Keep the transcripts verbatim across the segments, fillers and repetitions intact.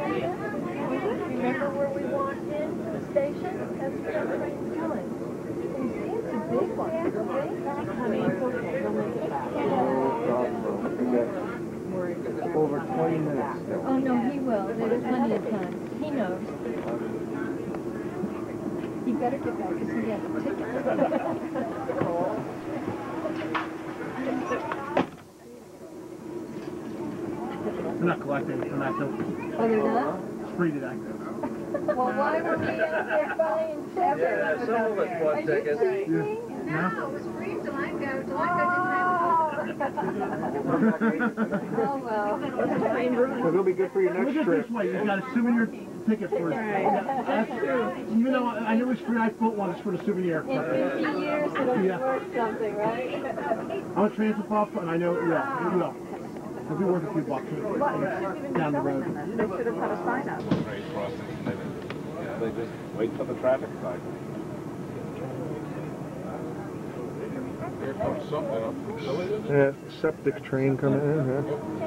Remember where we walked in to the station? That's what the train's doing. You see, it's a big one. Honey, it's okay. They'll make it back. Over twenty minutes still. Oh, no, he will. There's plenty of time. He knows. He better get back because he has a ticket. We're not collecting from that though. Oh, they're not? It's free today. Well, why were we out there buying tickets? Yeah, some of us bought tickets. Are you cheating? Yeah. No, it was free till I got till I got Oh, well. It'll be good for your Look next at trip. this way. You got a souvenir ticket for it. That's true. Even though I know it's free, I bought one just for the souvenir. In fifty years, it'll be Yeah. worth something, right? I'm a transit buff, and I know it will. It will. It'll be worth a few bucks down the road. They should have put a sign up. Right crossings, they, yeah, they just wait for the traffic cycle. Here comes something up from Philly. Yeah, septic train coming in, huh?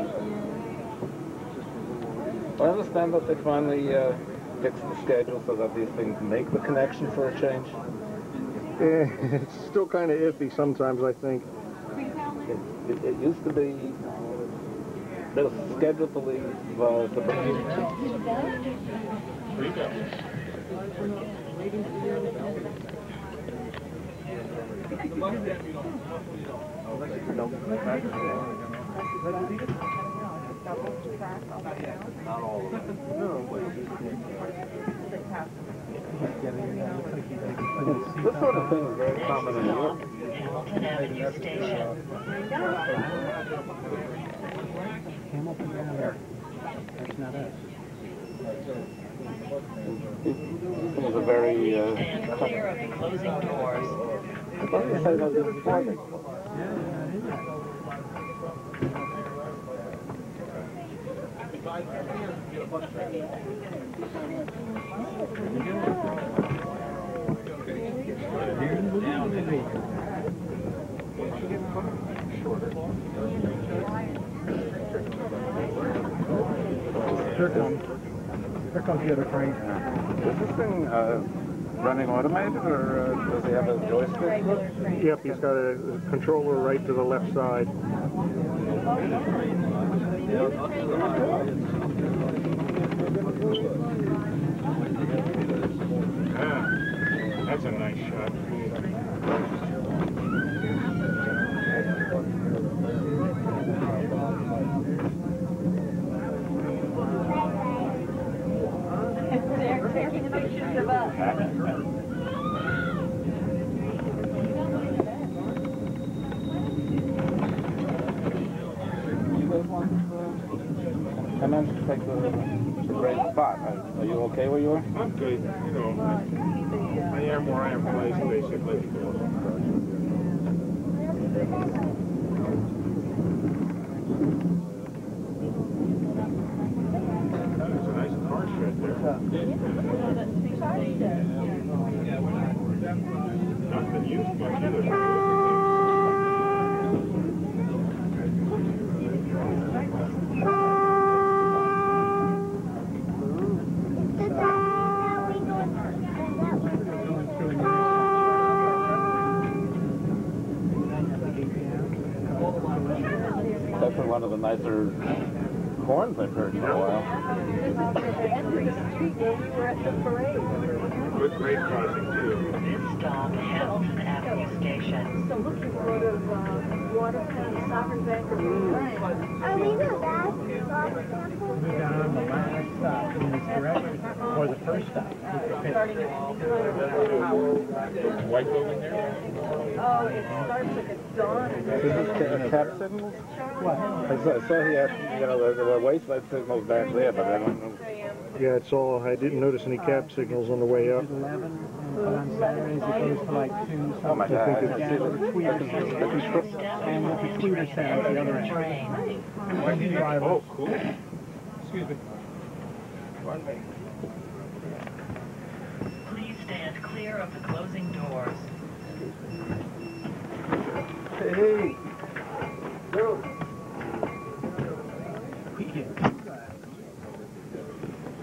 I understand that they finally uh, fixed the schedule so that these things make the connection for a change. Yeah, it's still kind of iffy sometimes, I think. It, it, it used to be, they were scheduled to leave uh, the Not all of them. This sort of thing is very common in Europe. That's not us. It was a very uh, clear of the closing doors. I thought you said that this is private. Here comes. Here comes the other train. Is this thing uh, running automated, or uh, does he have a joystick? Yep, he's got a controller right to the left side. Ah, that's a nice shot. They're taking pictures of us. I managed to take the, the great spot. Are, are you okay where you are? I'm good, you know. I am where I am placed, basically. There's a nice car shed there. Not been used much either. Definitely one of the nicer horns I've heard in a while. This is the entry street where we were at the parade. Good grade crossing, too. This stop, Hamilton Avenue Station. So look, you go to uh, Watertown Sovereign Bank of Right. Are we the last stop sample? We're down on the last stop in this direction, or the first stop. Starting at White building there? Oh, it starts like a dawn. Is this ca- cap signals? What? I saw, I saw he had, you know, the, the wayside signals back there, but I don't know. Yeah, it's all, I didn't notice any cab signals on the way up. eleven, and on Saturdays it goes to like two. Oh my God, I can see Yeah, the, the tweeter I can, I can says, and with the tweeter says at the other end. Oh, cool. Excuse me. Please stand clear of the closing doors. Hey! Go!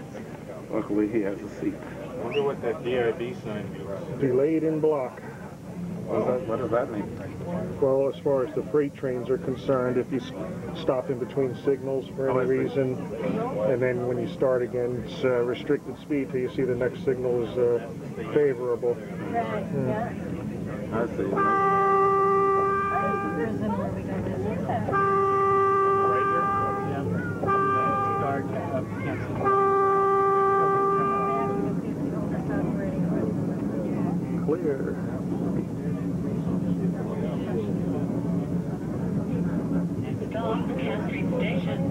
Luckily, he has a seat. I wonder what that D I B sign means. Delayed in block. What does that, what does that mean? Well, as far as the freight trains are concerned, if you s- stop in between signals for Oh, I any see. reason, and then when you start again, it's uh, restricted speed till you see the next signal is uh, favorable. Right, yeah. I see. Prison where we go visit. Right here? Yeah. Start up, cancel. Clear. Stop, Camden Street Station.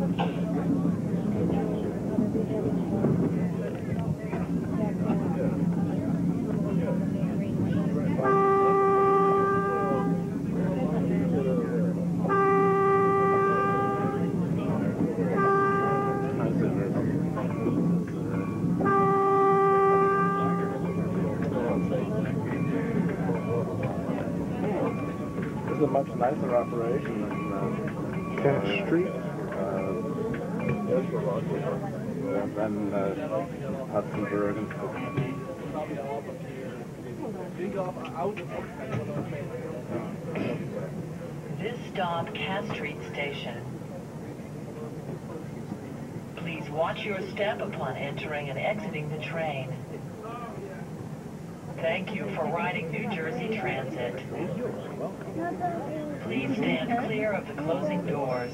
This is a much nicer operation than uh, Cash Street. uh, than uh, Hudson Bergen. This stop, Cass Street Station. Please watch your step upon entering and exiting the train. Thank you for riding New Jersey Transit. Please stand clear of the closing doors.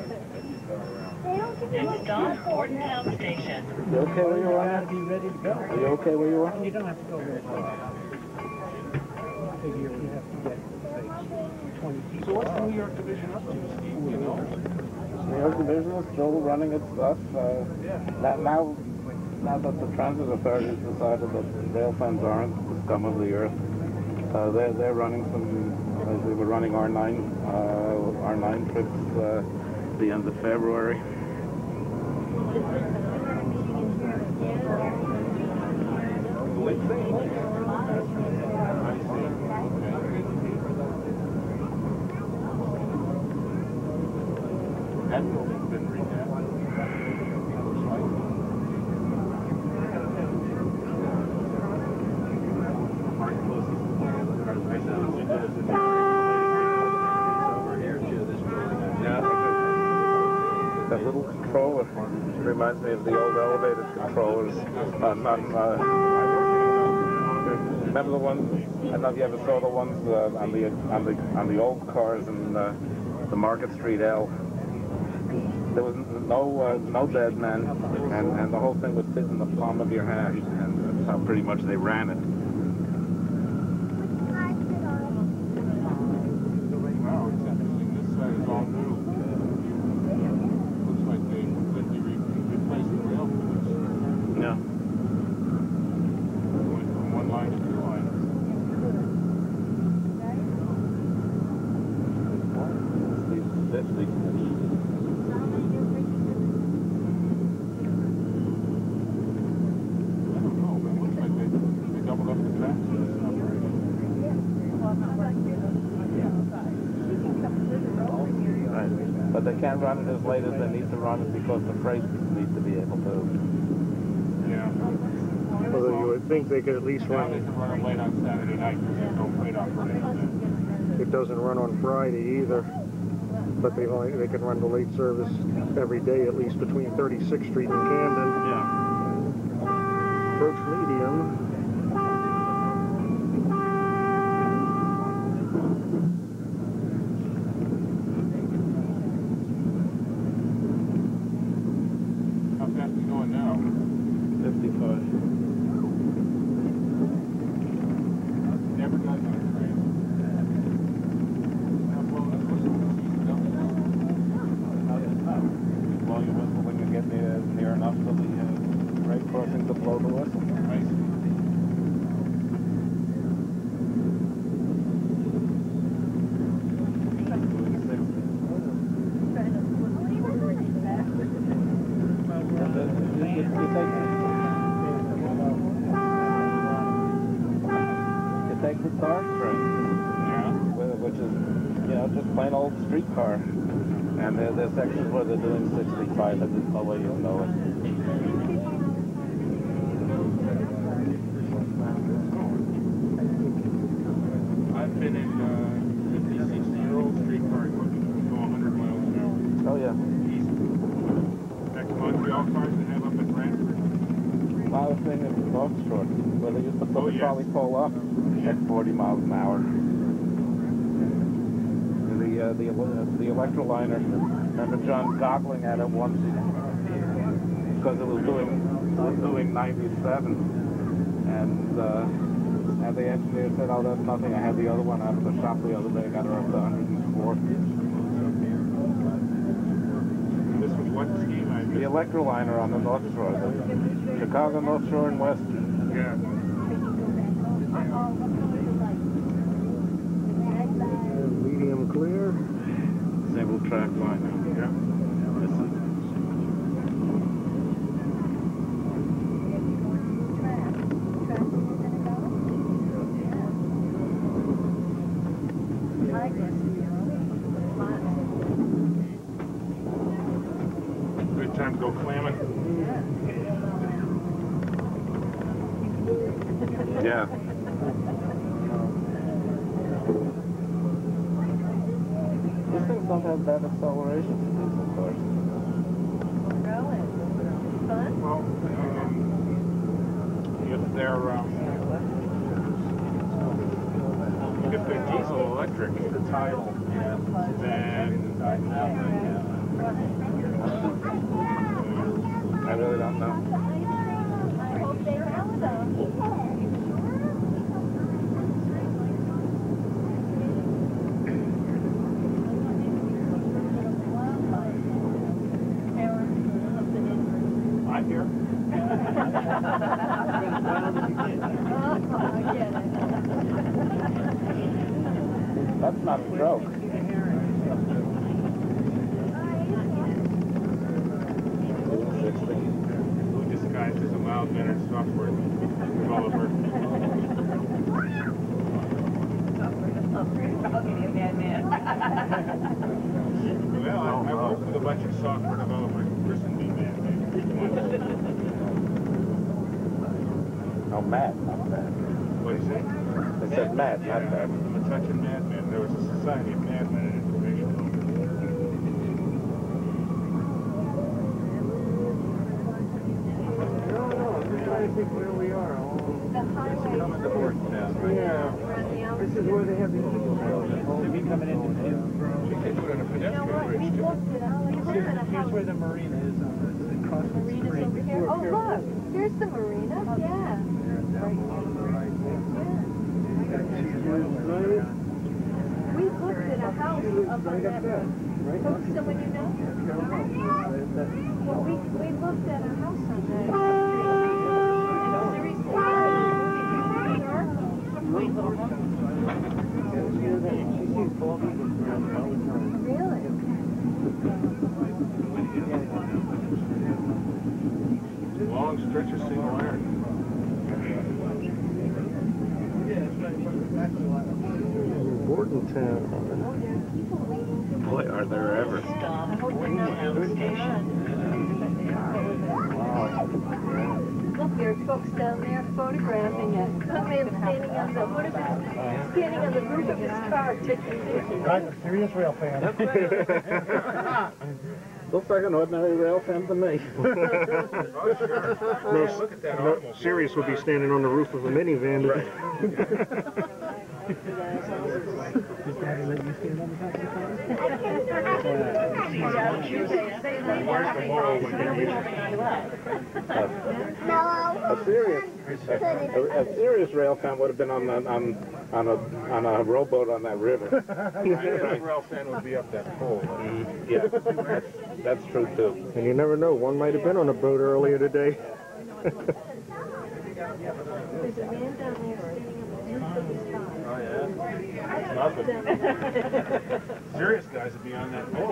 Next stop, Bordentown Station. You okay where you are? Be ready to go. Are you okay where you are? You don't have to go very far. I figure we have to get, say, twenty people. So what's New York Division up to, Steve? You know? New York Division is still running its stuff. Uh, now, now, now that the transit authorities decided that rail fans aren't the scum of the earth, uh, they're, they're running some, uh, they were running R nine, uh, R nine trips uh, at the end of February. That building's been rehabbed. That little controller reminds me of the old elevated controllers on, on uh, remember the ones, I don't know if you ever saw the ones uh, on the on the on the old cars in uh, the Market Street L. There was no uh, no dead man, and, and the whole thing would fit in the palm of your hand, and that's how pretty much they ran it. Wow, it's interesting. This side is all new. Looks like they that they re- replaced the rail for this. Yeah. Went from one line to two lines. fifty. I don't know, but it looks like they, they doubled up the tracks for this operation. Right. But they can't run it as late as they need to run it because the freight needs to be able to. Yeah. Although you would think they could at least Now they run, can run it late on Saturday night because there's no freight operation. it doesn't run on Friday either. But they only, they can run the late service every day, at least between thirty-sixth Street and Camden. Yeah. Approach medium. How fast are you going now? fifty-five. Never done on a train. Well, that's what's Blow your whistle when you get near, near enough to the uh, right crossing to blow the whistle. Right. You take the car train, Yeah. which is, you know, just plain old streetcar. And there, there's sections where they're doing sixty-five, and there's no way you'll know it. I've been in uh, fifty, sixty year old streetcars that go one hundred miles an hour. Oh, yeah. Easy. Next Montreal cars they have up at Brantford. I was thinking of North Shore, where they used to put Oh, the yes. trolley pole up at forty miles an hour. The uh, the ele- the electroliner. Remember John goggling at it once because it was doing it was doing ninety-seven, and uh, and the engineer said, "Oh, that's nothing. I had the other one out of the shop the other day. Got her up to one hundred four." This was what scheme I The missed? electroliner on the North Shore, the Chicago North Shore and Western. Yeah. Medium clear. Single track line. Yeah. Good time to go clamming. Yeah. These things don't have bad acceleration, these of course. Really? Fun? Well, um, if they're um, if they're diesel electric, the tidal, then I really don't know. I hope they have some. I'm here. That's not stroke. Who disguised as a mild-mannered software developer. Well, I, I worked with a bunch of software developers who christened me man. Oh, mad, not bad. What do you say? They said mad, not bad. I'm a touching madman. There was a society of madmen in information. Yeah. This is where they have the eagles. They'll be coming in. We could put in a You know pedestrian what? bridge We too. looked at all these Here's, different here's where houses. the marina is on this. Across the Marina's street. over here. Oh, look. Here's the marina. Yeah. We looked at a house up on that. Folks, someone you know? Well, we, we looked at a house on that street. Sweet little house. Really? Long stretch of single iron. Bordentown. Boy, are there ever. Stop Bordentown Station. Look, there's folks down there photographing it. Some man standing on the, what is it? Standing on the roof of his car taking pictures. I'm a serious rail fan. Looks like an ordinary rail fan to me. Oh, sure. No, Look at that no, automobile. Sirius would be standing on the roof of a minivan. Right. Does Daddy let you stand on the top of the car? Where's the moral when you use No. A serious, a, a, a serious rail fan would have been on the, on on a on a rowboat on that river. it? The rail fan would be up that pole. Mm, yeah, that's, that's true too. And you never know, one might have been on a boat earlier today. There's a man down there standing on the roof of his car. Oh, yeah? Nothing. Serious guys would be on that pole.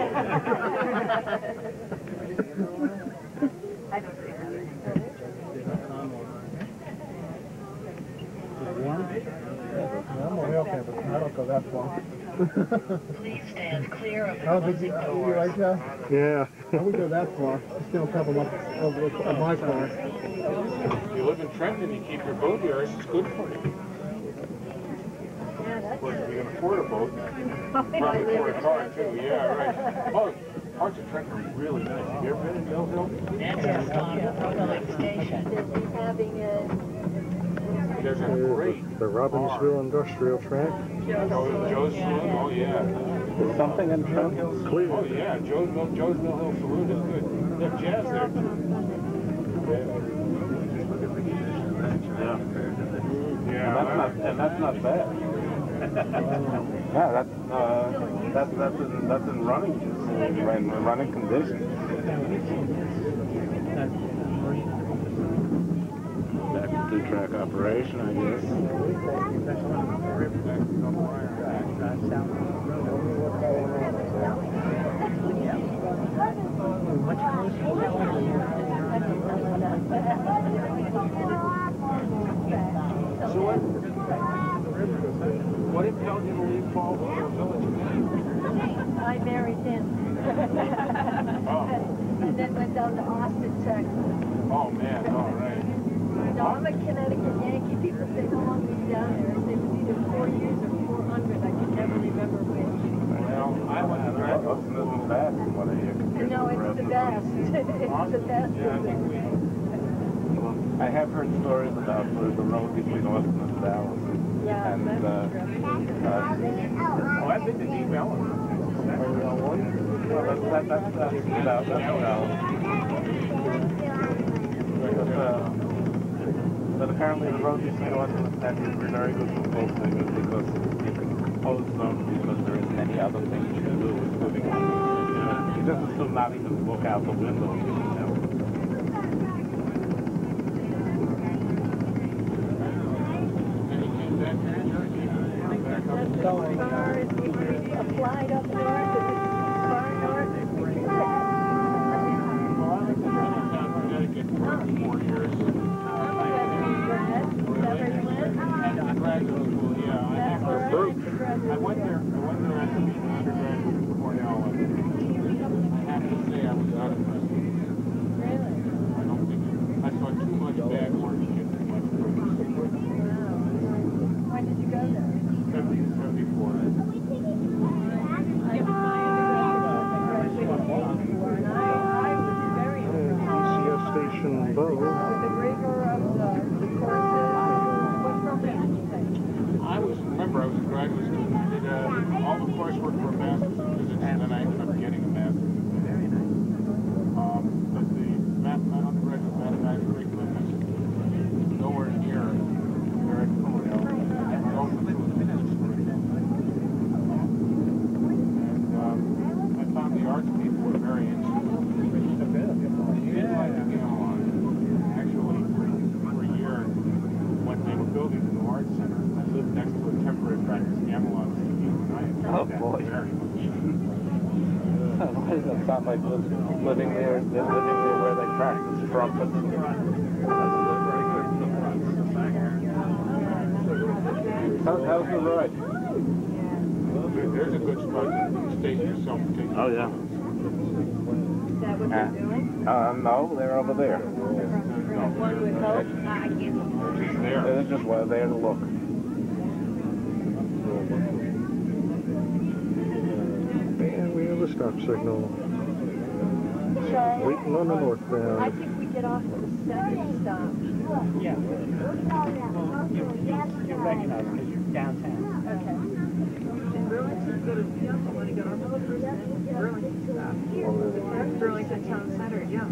I don't see that. I'm a rail fan, but I don't go that far. Please stand clear of the How big closing you, you doors. right, Joe? Yeah. I would go that far. Still a couple up over on my car. If you live in Trenton and you keep your boat here, it's good for you. Yeah, that's Of course, if you afford a boat. Probably afford a car too. Yeah, right. Oh, parts of Trenton are really nice. Have you ever been in Mill Hill? Access on Pavonia Station. Having a There's a There's great the Robbinsville Industrial Track. Joe, Joe's Saloon. Oh yeah. There's something in Trenton. Clear. Oh yeah. Joe's Mill, Joe's Mill Hill Saloon is good. They have jazz there too. Yeah. Yeah. And that's not, and that's not bad. Yeah, that's uh, that's that's in that's in running in running conditions. Back to two-track operation, I guess. Much So what? What impelled you to leave Fall Village? I married him. Oh. And then went down to Austin, Texas. Oh man, all right. No, I'm a Connecticut Yankee. People say, how long were you down there? I say, it was either four years or four hundred. I can never remember which. Well, I went to graduate Austin isn't bad from what I hear. No, it's the best. It's the best. Yeah, I think we. I have heard stories about the, the road between Austin and Dallas. Yeah, And, that's uh, true. uh, Oh, I've been to Deep Ellum. well, that's, that, that's, that's about, that's about. But, uh, but apparently the road between Austin and Texas is very good for both things because you can compose them because there isn't any other thing you can do including you just assume not even look out the window. You know. As far as we applied up north, if it's far north, we can Well, I lived in Connecticut for four years. And graduate school, yeah. I have to say, I went there, I went there after being an undergraduate at Cornell, and I have to say I was not impressed with it. Really? I don't think, I saw too much bad work and get too much praise. When did you go there? seventy to seventy-four. I did my undergraduate eighty-four, and I, I was very And impressed. E C S Station Bow. With the rigor of the, the courses, what program did you take? I was, remember, I was a graduate student. I did uh, all the coursework for a master's in physics, and then I ended up getting a master's. Very nice. Um, but the math, my undergraduate mathematics curriculum was nowhere near where at Conrail. And also it was physics curriculum. And um, I found the arts people were very interested. Yeah, you know, uh, actually, for a year, when they were building the new arts center, I lived next to a temporary practice analog studio, and I enjoyed Oh, that boy. very much. Why does that sound like li- living there, they're living there where they practice trumpets? How, how's the ride? There- There's a good spot to stay yourself. Oh, yeah. Is that what Uh, you're doing? uh, no, they're over there. One would hope. I can't. Just there. They're just well, there to look. And we have a stop signal. Charlie, Waiting on the I northbound. think we get off at the second stop. Yeah. Well, you, you, you recognize because you're downtown. Okay. Burlington Town Center, yeah.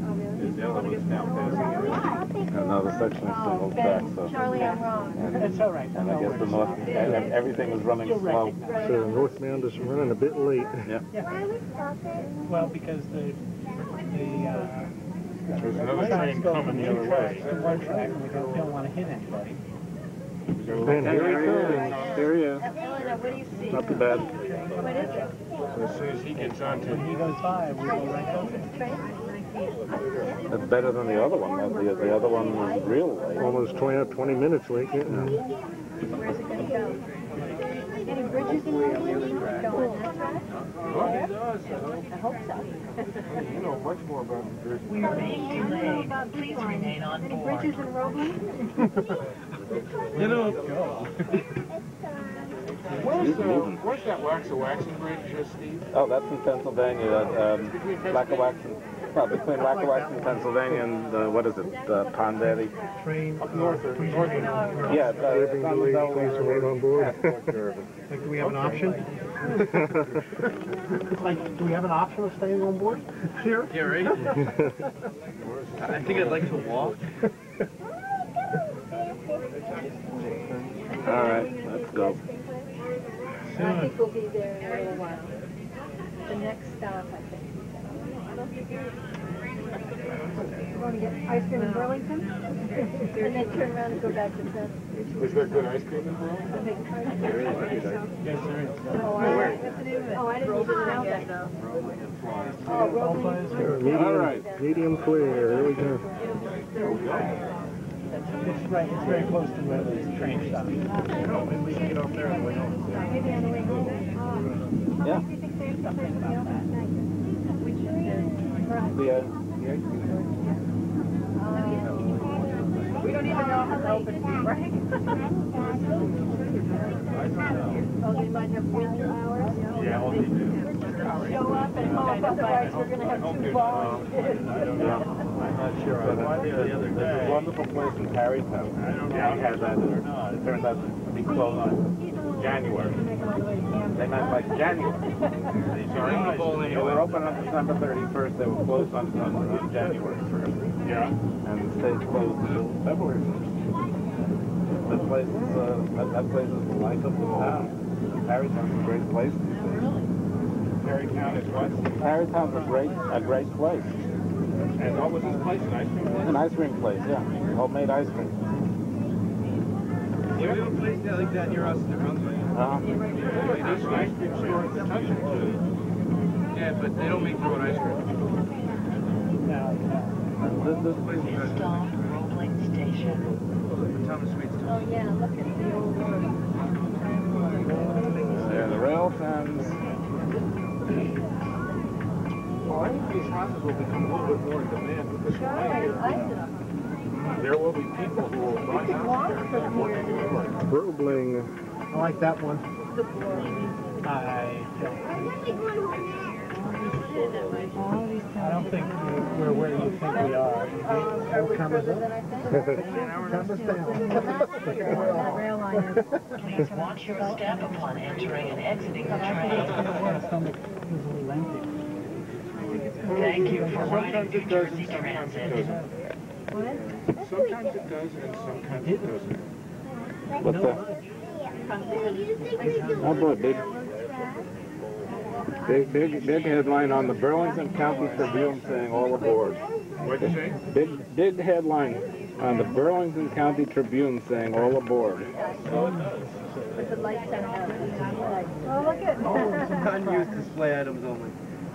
Another section is single track, so. Charlie, I'm wrong. It's all right. And I guess the north, and everything was running slow. So the northbound is running a bit late. Yeah. Well, because the, the, uh, There's another train coming the other way. to one track, and we don't, we don't want to hit anybody. And here he comes. Here he is. Elena, what do you see? Not too bad. What is it? So as soon as he gets onto When he goes by, we go right over. That's better than the other one. though. The, the other one was real late. Almost twenty, twenty minutes late. Yeah. Where's it going to go? Any bridges in there? Go on that track? Oh, he does. I hope so. You know much more about the bridge. We are being delayed. Please remain on Any board. bridges in Roebling? You know, Where's, He's uh, moving. where's that Waxawaxen Bridge, uh, Steve? Oh, that's in Pennsylvania. Uh, um, Lackawaxen. Well, between Lackawaxen, Pennsylvania, and uh, what is it? Uh, Pondetti. Train. Up north or north of Yeah, uh, it's Shipping on the delayed, Delaware please remain on board. River. Like, do we have an option? It's like, do we have an option of staying on board here? Yeah, right? I think I'd like to walk. All right, let's go. I think we'll be there in a little while. The next stop, I think. You want to get ice cream in Burlington? And then turn around and go back to Trenton. Is there good ice cream in Burlington? Yes, there is. Oh, I Oh, I didn't even know that. Oh, Roblin. Medium, All right. medium clear. Here we go. It's right, it's very close to where the train stops. Maybe we can get off there on the way home. Maybe on the way home. Yeah. Do you think there's something else at night? Which is The, uh, we don't even know how late it is, right? Oh, they might have winter hours? Yeah, well, they do. Show up and hope, otherwise we're gonna have two balls. I'm not sure. Uh, there's a wonderful place in Tarrytown. I don't know if you had that or not. It turns out to be closed in January. They meant like January. They were open on December thirty-first. They were closed on, on, on January first. Yeah. And the state's closed until February first. That place is, uh, that, that place is the life of the town. Tarrytown's a great place these days. Tarrytown is what? Tarrytown's a great, a great place. And what was this place? An ice cream place? An ice cream place, yeah. Homemade ice cream. Yeah, we have a place like that near us in New Brunswick. Uh-huh. Yeah, there's an ice cream store at the junction too. Yeah, but they don't make their own ice cream. This, this place is This stop, Roebling Station. Thomas Sweet's. Oh, yeah, look at the old road. there, the rail fence. Well, I think these houses will become a little bit more in demand with this rain. There will be people who will buy houses there and work in New York. Roebling. I like that one. I I don't think we're where you think we are. Oh, cameras up. Cameras down. Rail line is. Please watch your step upon entering and exiting the train. Stomach is a little empty. Thank you for riding Sometimes New it does Jersey and sometimes it Transit. doesn't. Sometimes it does and sometimes it doesn't. What's that? Oh boy, big, big, big, big headline on the Burlington County Tribune saying all aboard. What'd you say? Big, big headline on the Burlington County Tribune saying all aboard. With the lights on. Oh, look at Unused display items only.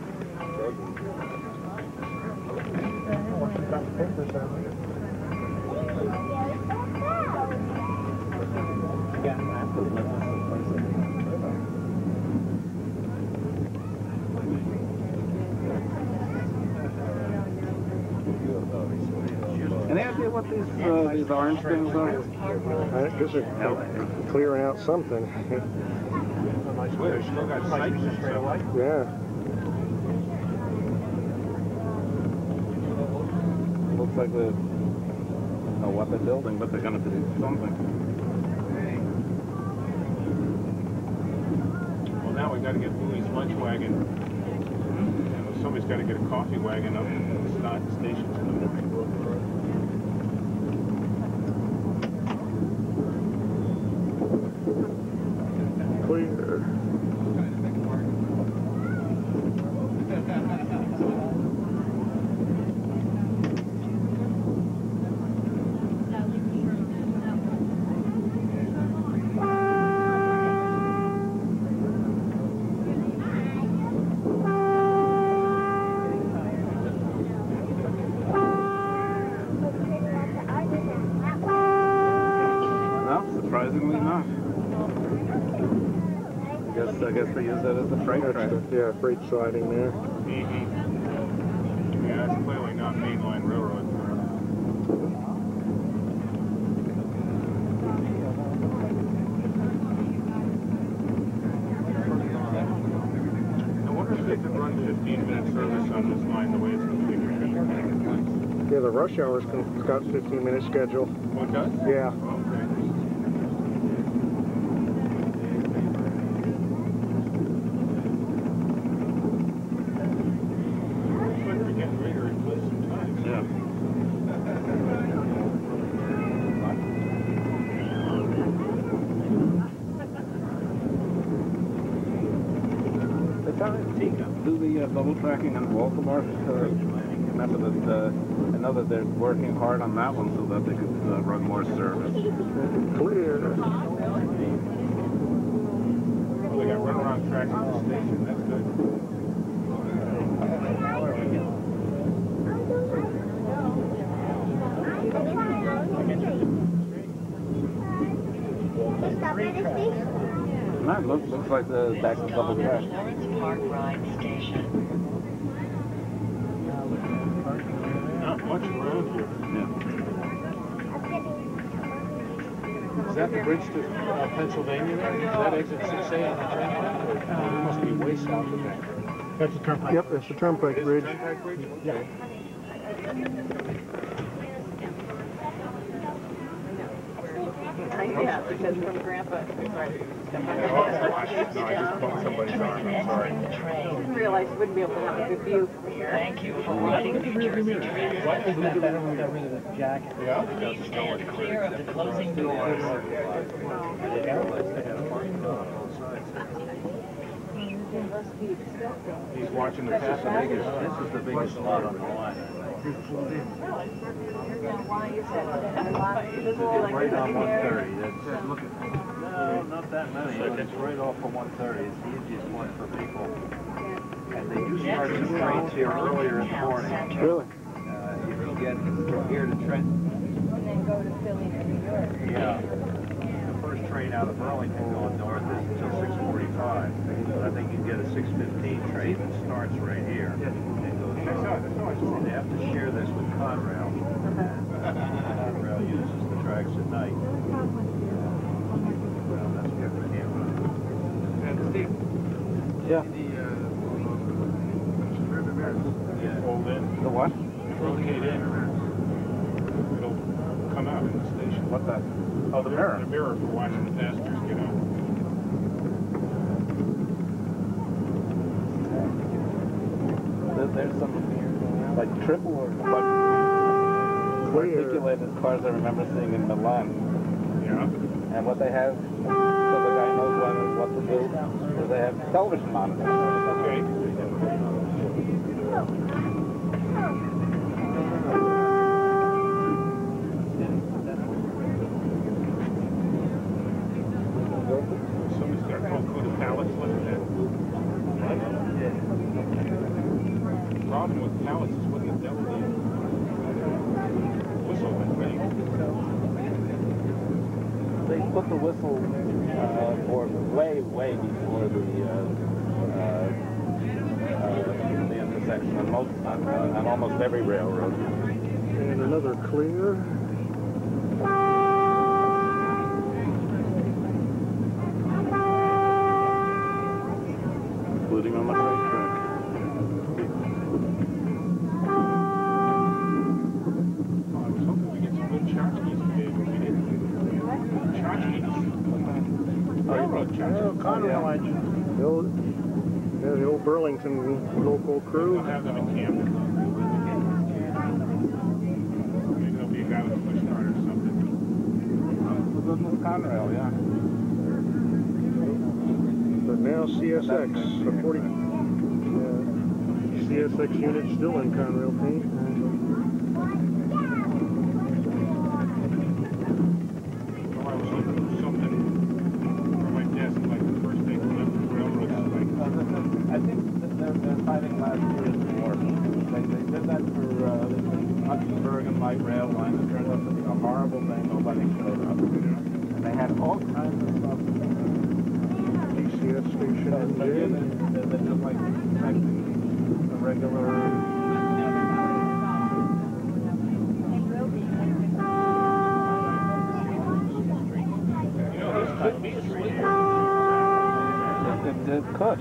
Any idea what these uh, these orange things are? I guess they're clearing out something. Well, they still got sights and stuff. Yeah. Looks like they don't know what they're building, but they're going to do something. Well, now we've got to get Louie's lunch wagon. You know, somebody's got to get a coffee wagon up to the start stations in the morning. Clear. Surprisingly not. I guess I guess they use that as a freight track. Yeah, freight siding there. Mm-hmm. Yeah, that's clearly not mainline railroad. Yeah, the rush hour's got fifteen minute schedule. Oh, it does? Yeah. Looks like we're getting ready to replace some times. Yeah. They trying to do the uh, double tracking in Baltimore. Uh, remember that uh, I know that they're working hard on that one so that they could uh, run more service. Clear. Oh, they got runaround tracks at the station. That's good. That looks, looks like the back of double track. Lawrence Park Ride Station. Not much around here. Yeah. Is that the bridge to uh, Pennsylvania there? Is that exit six A on the train? It must be way south of that. That's the turnpike. Yep, that's the Turnpike Bridge. Turnpike Bridge? Yeah. Yeah, because from Grandpa, sorry. No, I just bumped somebody's arm. I'm sorry. I didn't realize you wouldn't be able to have a good view from here. Thank you for riding New Jersey Transit. What? Isn't that better when we got rid of the jacket? Yeah? Please stand clear of the closing doors. He's watching the passenger. This is the biggest lot on the line. Right on one thirty. That's, look at, no, not that many. It's right off of one thirty. It's the easiest one for people. And they do start some trains here earlier in the morning. Really? Uh, if you get from here to Trenton. And then go to Philly to New York. Yeah. The first train out of Burlington going north is until six forty-five. But I think you get a six fifteen train that starts right here and goes north. And they have to share this with Conrail. Conrail uses the tracks at night. Well, that's good for him. And Steve, Yeah. the uh, river mirrors Yeah. fold in, The what? rotate in. It'll come out in the station. What the? Oh, the mirror. The mirror for watching the passengers get out. There- There's some like triple or quad- Clear. articulated cars I remember seeing in Milan. Yeah. And what they have, so the guy knows when, what to do, is they have television monitors. Okay. Somebody's got a whole coat of pallets left there. The problem with pallets is when the devil did whistle, I think. They put the whistle uh, for way, way before the uh, uh, uh, the intersection on most on, uh, on almost every railroad. And another clear. Including on the freight track. Oh, I was hoping we get some good tchotchkes today, but we didn't. Tchotchkes. Railroad tchotchkes. Conrail engine. The old, yeah, the old Burlington local We crew. don't have them in Camden. Maybe there'll be a guy with a push cart or something. The goodness Conrail, yeah. But now C S X, the forty, uh, C S X unit still in Conrail paint. Well, I was looking for something for my desk, like the first day we left the railroad. Like, I think that they're, they're fighting last year's war. They, they did that for uh, Hudson and Light Rail Line. It turned out to be a horrible thing. Nobody showed up. And they had all kinds of stuff. D C S station So in they did it. They're they're just like expecting a regular. you know, this could be a street. It, it, it could.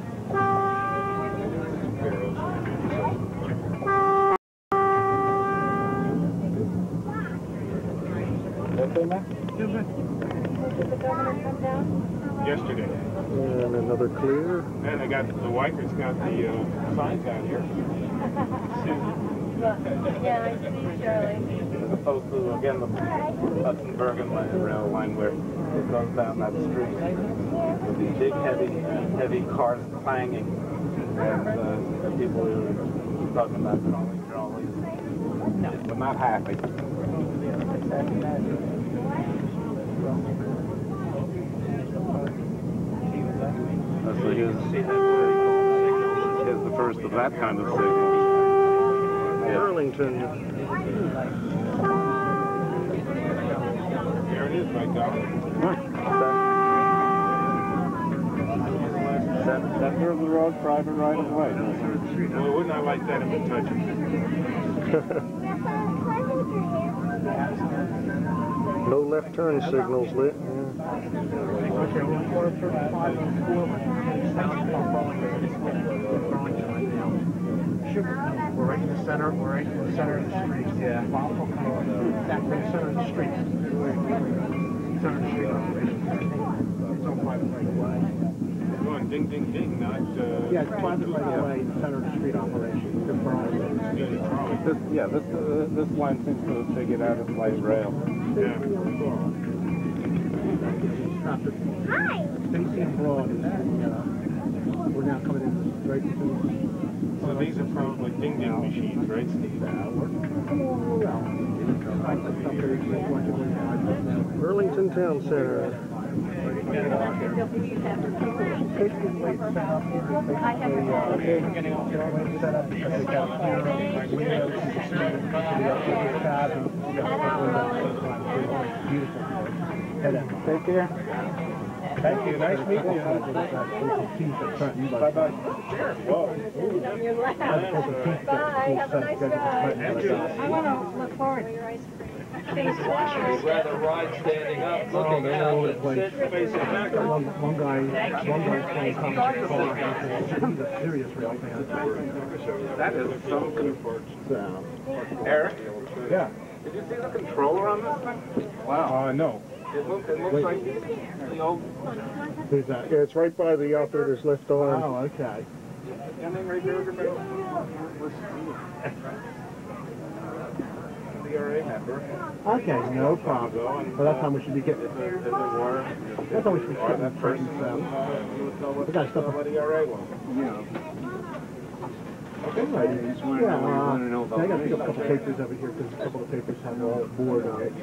Okay, man? Did the governor come down? Yesterday. And another clear. And I got, the Wikers got the uh, signs out here. Yeah, I see, Charlie. As opposed to, again, the Hudson Bergen line, rail line where it goes down that street with these big, heavy, heavy cars clanging. And uh, people are talking about trolleys, trolleys. No. But not happy. Uh, so here's, here's the first of that kind of signal. Burlington. There it is, my God. Center of the road, private right of way. Well, wouldn't I like that if it touched it? No left turn signals lit. Okay, we're four thirty-five on four, south of Burlington. We're right in the center, we're right in the center of the street. Yeah. That way, center of the street. Center of the street operation. It's on private right of way. Going ding, ding, ding, not... Uh, Yeah, it's private right of way, center of the street operation. This, yeah, this uh, this line seems to have figured out its light rail. Yeah. Hi! Stacy and Broad is, uh, we're now coming in right into... So these are probably ding, ding machines, right, Steve? Burlington Town Center. Take care. Thank you. Nice meeting you. Bye-bye. Whoa. Bye, have a nice ride. I want to look forward to your ice cream. Please watch your I'd rather ride standing up, looking out, than sit facing back. One, one guy, one guy's playing commentary car. He's a serious rail fan. That is some good. Eric? Yeah. Did you see the controller on this thing? Wow. Uh, no. It looks, it looks like the old... Who's that? Yeah, it's right by the operator's left arm. Oh, okay. And then right there, D R A member. Okay, no problem. Well, that's how we should be getting. Is there, is there water? That's how we should be getting that person. You would know what We got stuff. the D R A was. Okay, right. Yeah, uh, I got to pick up a couple papers over here because a couple of papers have all board on it.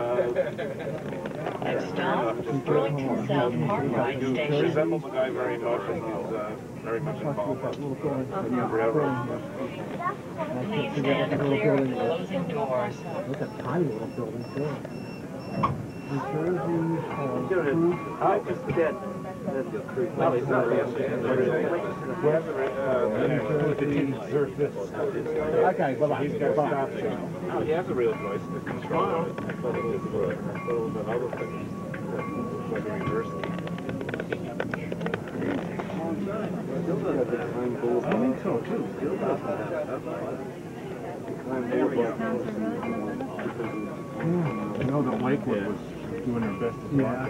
Next stop, Burlington South Parkway You Station. resemble the guy very much, and he's uh, very much involved with the railroad. Please stand clear of closing doors. Look at tiny little building too. New Jersey, uh, Oh, just dead. No, he's not really. okay, bye-bye. He's got stop sign. No, he has a real voice to control it. But it is a little bit other things. Like a reverse. I think so too. I know that Lakewood was doing their best to yeah.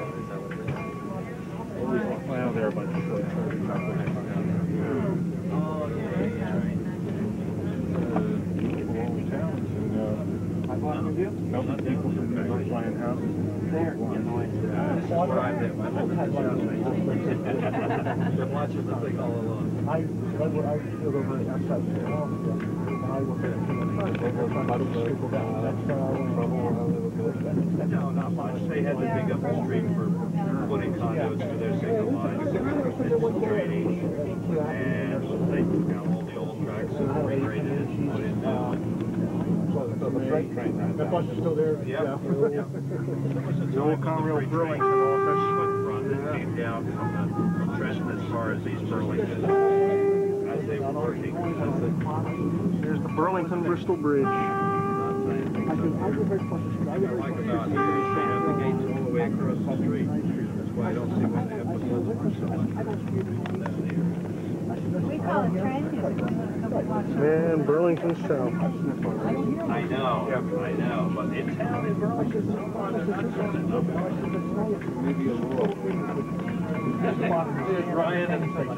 Well, they're a bunch of short term. I bought them with you? No, people from the flying houses. There. That's where I live. I live in the Been watching the thing all along. I, I, I live over outside the house. I work at No, not much. They had to dig up the street for putting conduits for their single lines. It's drainage. And they took out all the old tracks and regraded it and put in new. So the freight train, that bus is still there? Yeah. The old Conrail Bordentown office. Front that came down from the Trenton as far as East Burlington as they were working. Here's the Burlington Bristol Bridge. I like about here, they have the gates all the way across the street. That's why I don't see why they have to close the We call it Trenton. And Burlington South. I know. Yeah, I know, but in town in Burlington, so far they're not turning up. Maybe a little. There's Ryan and Right.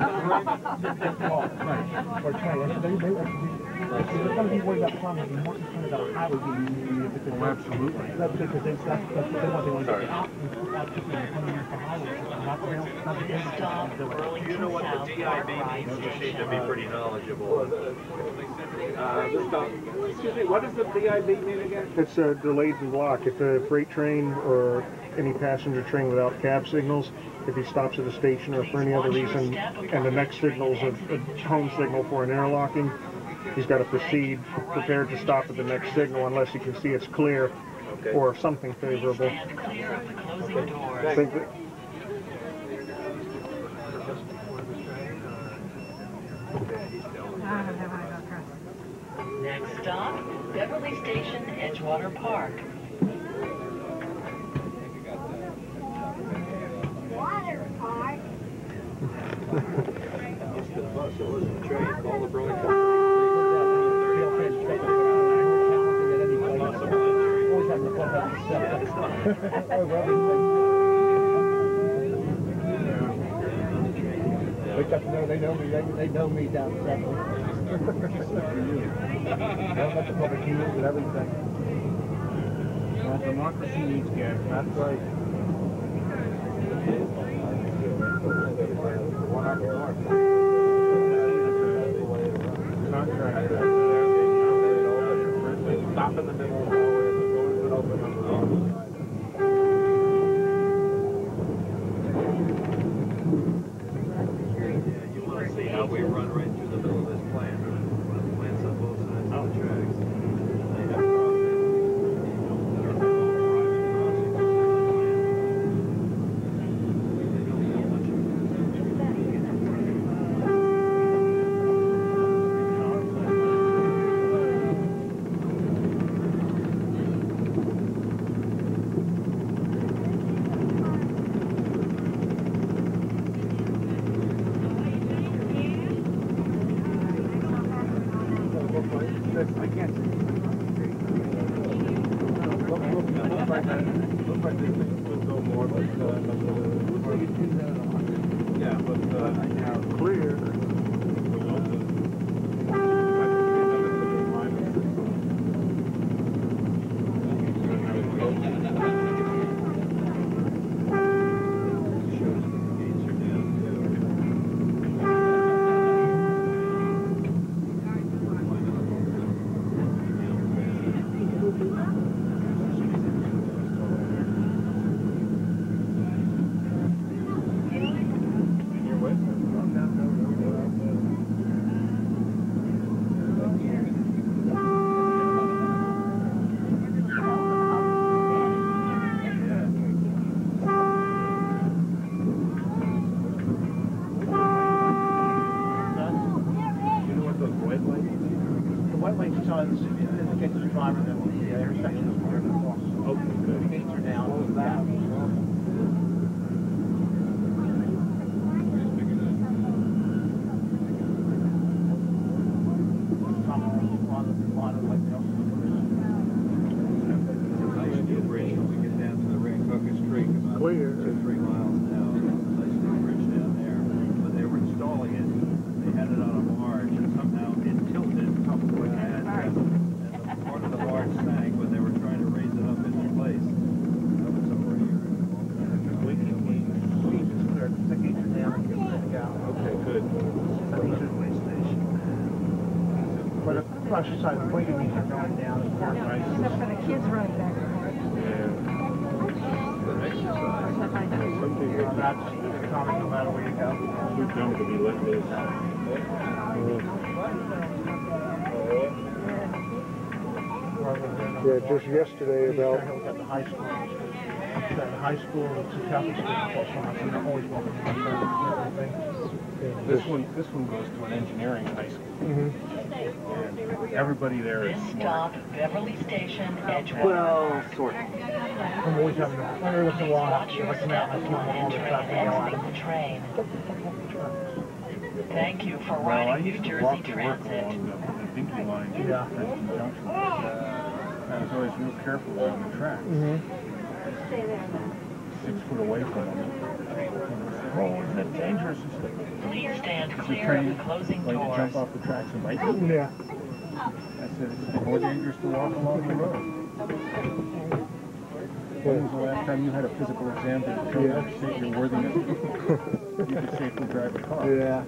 Or train. They, they, they're going to be worried about plumbing. They're more concerned about a highway being used. Oh, absolutely. That's because they, that's, that's what they want. They want to get out and out to the highway. Not the rail, not the Stop Do you Burlington know what South the D I B Park means? You seem to Station. be pretty knowledgeable. Uh, this stuff, excuse me, what does the D I B mean again? It's uh, delayed and blocked. If a freight train or any passenger train without cab signals, if he stops at a station or for any other reason, and the next signal's a, a home signal for an interlocking, he's got to proceed prepared to stop at the next signal unless he can see it's clear Okay. or something favorable. Stand clear of the closing doors. I think that Next stop, Beverly Station, Edgewater Park. Water park. It's the bus, it wasn't a train. Call the Burlington. They got to know, they know me, they, they know me down there. They don't let the public use and everything. Well, democracy needs gas. That's right. Contract. Stop in the middle of nowhere, the doors would open on the other side. Yeah, you want to see how we run right through the middle of this plant. The plant's on both sides of the tracks. They have crossings that are all private crossings through the plant. They don't have much of I can't see. Look, look, look like that. Look like this thing would go more, but, uh, looks like it's two thousand one hundred. Yeah, but, uh, Now, clear. Side, the point of view are going down as far as Except for the kids running back and forth. that's common no matter where you go. Too dumb to be let loose. Yeah, just yesterday about At the high school. At the high school, it's a Catholic school, and they're always welcome to my friends and everything. This one, this one goes to an engineering high school. mhm. And everybody there is This smart. stop, Beverly Station, Edgewater. well, sort of. I'm always having a, every once in a while, Watch if your I come step out and I see upon them all the entering traffic, and yell at exiting them. the train. Thank you for Well, I riding New used to Jersey walk to work Transit. along the, the Dinky line. Yeah. Trenton Junction. And I was always is real careful around the tracks. Mm-hmm. Six foot away from them. Oh, isn't it dangerous? Please stand Is the clear of train the closing like to doors. jump off the tracks and bite you? Yeah. I said it's more dangerous to walk along the road. When was the last time you had a physical exam to determine Yeah. your, your worthiness? You could safely drive a car. Yeah.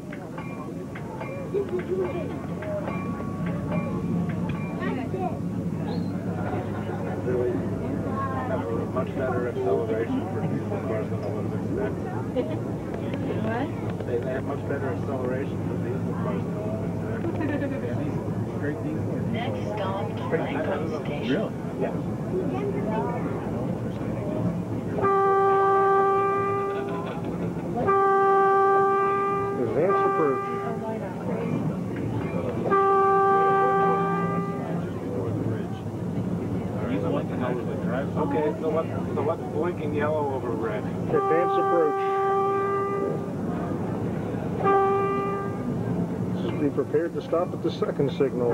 Really have a much better acceleration for diesel cars than Olympic specs. What? They have much better acceleration for diesel cars than Olympic specs. Straight diesel. Next stop, Lanco Station. Really? Yeah. Advanced approach. Okay, so what, so what's blinking yellow over red? Advanced approach. Just be prepared to stop at the second signal.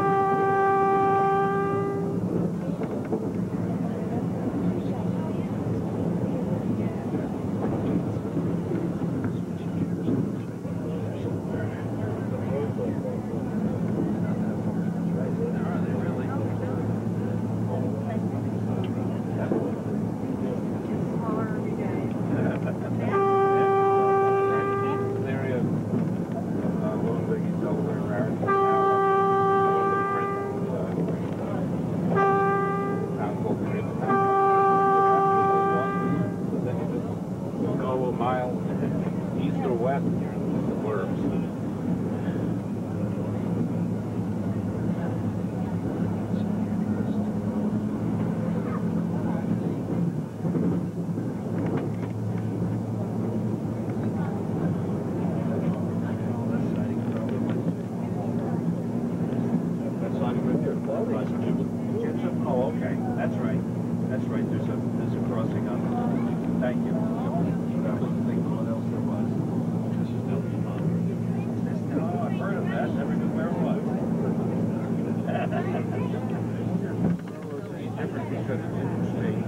Oh, okay. That's right. That's right. There's a there's a crossing on. Thank you. I wasn't thinking what else there was. This is still no, I've heard of that. Never knew where it was. It's different because it's interstate.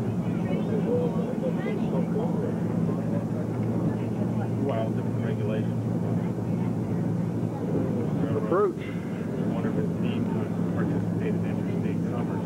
Well, different regulations. Approach. I wonder if it's deemed to participate in interstate commerce.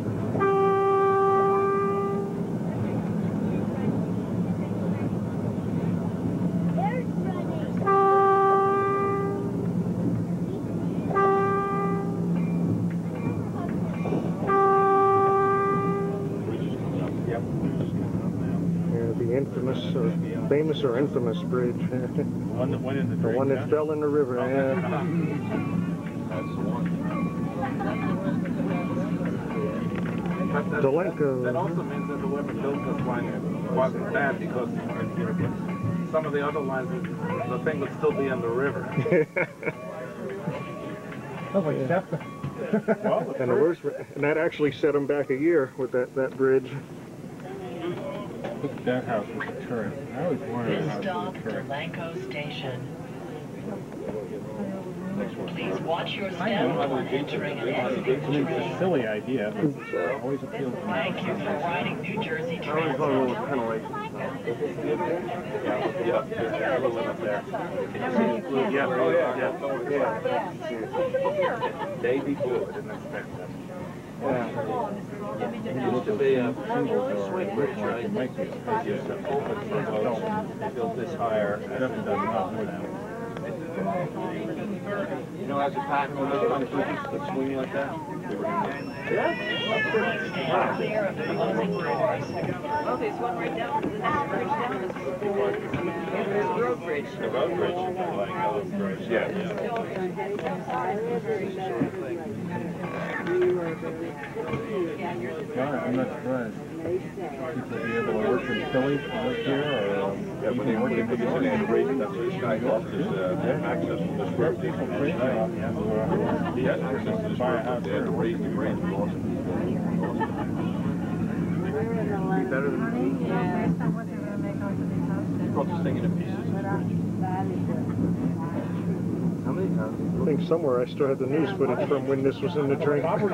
Infamous, or famous or infamous bridge. The one that went in the The drain, one that huh? fell in the river, Oh, yeah. that's the one. But that, Delenko. that, that also means that whoever built this line wasn't bad because some of the other lines, the thing would still be in the river. Sounds like SEPTA. Well, And the worst, and that actually set them back a year with that, that bridge. Look at that house with the turret. I always wondered This how stop, to turret. Delanco Station. Please watch your step I know. upon entering and exiting the It's a train. silly idea, but it's always appealed to me. Thank you for riding New Jersey Transit. Yeah, yeah, there's a little limit there. Yeah, oh yeah, yeah, yeah. Navy blue, I didn't expect that. It used to be a swing bridge, right? It might be. It used to open for boats. They built this higher. Definitely doesn't help me now. You know, as a pattern with those kind of bridges that swing like that? Stand clear of the closing doors. Well, there's one right down, the next bridge down is the road bridge. The road bridge is like a bridge. Yeah. Yeah, I'm not surprised. People be able to work in Philly, work here, or um, Yeah, when they work in the region, that's what this guy offers, uh, access to this road. people crazy about me. That's where I was. Yeah, there's this Buy a road, house they had to there. raise the grade in Boston. Be better than brought this thing into pieces. How many times? I think somewhere I still had the news footage from when this was in the train. Wow,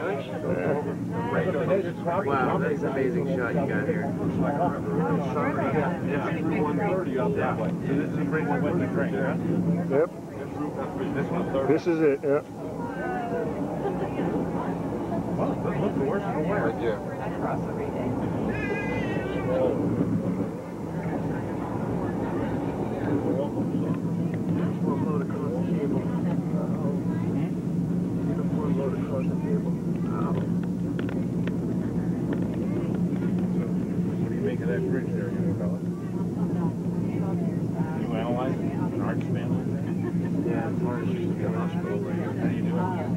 that's an amazing shot you got here. Yeah, one thirty up that way. So this is the bridge that went in the train, yeah? Yep. This one thirty. This is it, yep. Well, it doesn't look worse than where. Yeah. I cross every day. Load across the table. Uniform load across the table. What do you make of that bridge there, young fella? You analyze it? An arch span? Yeah, it's hard to get an hospital right here. How do you do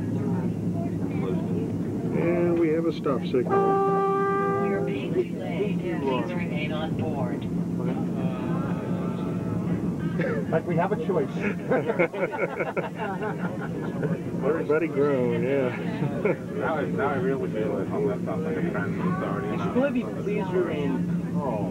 it? And we have a stop signal. We are being delayed. Please remain on board. Like we have a choice. Everybody grown, yeah. Now I, now I really feel it. All that stuff like a transit authority. It's going to be please remain calm.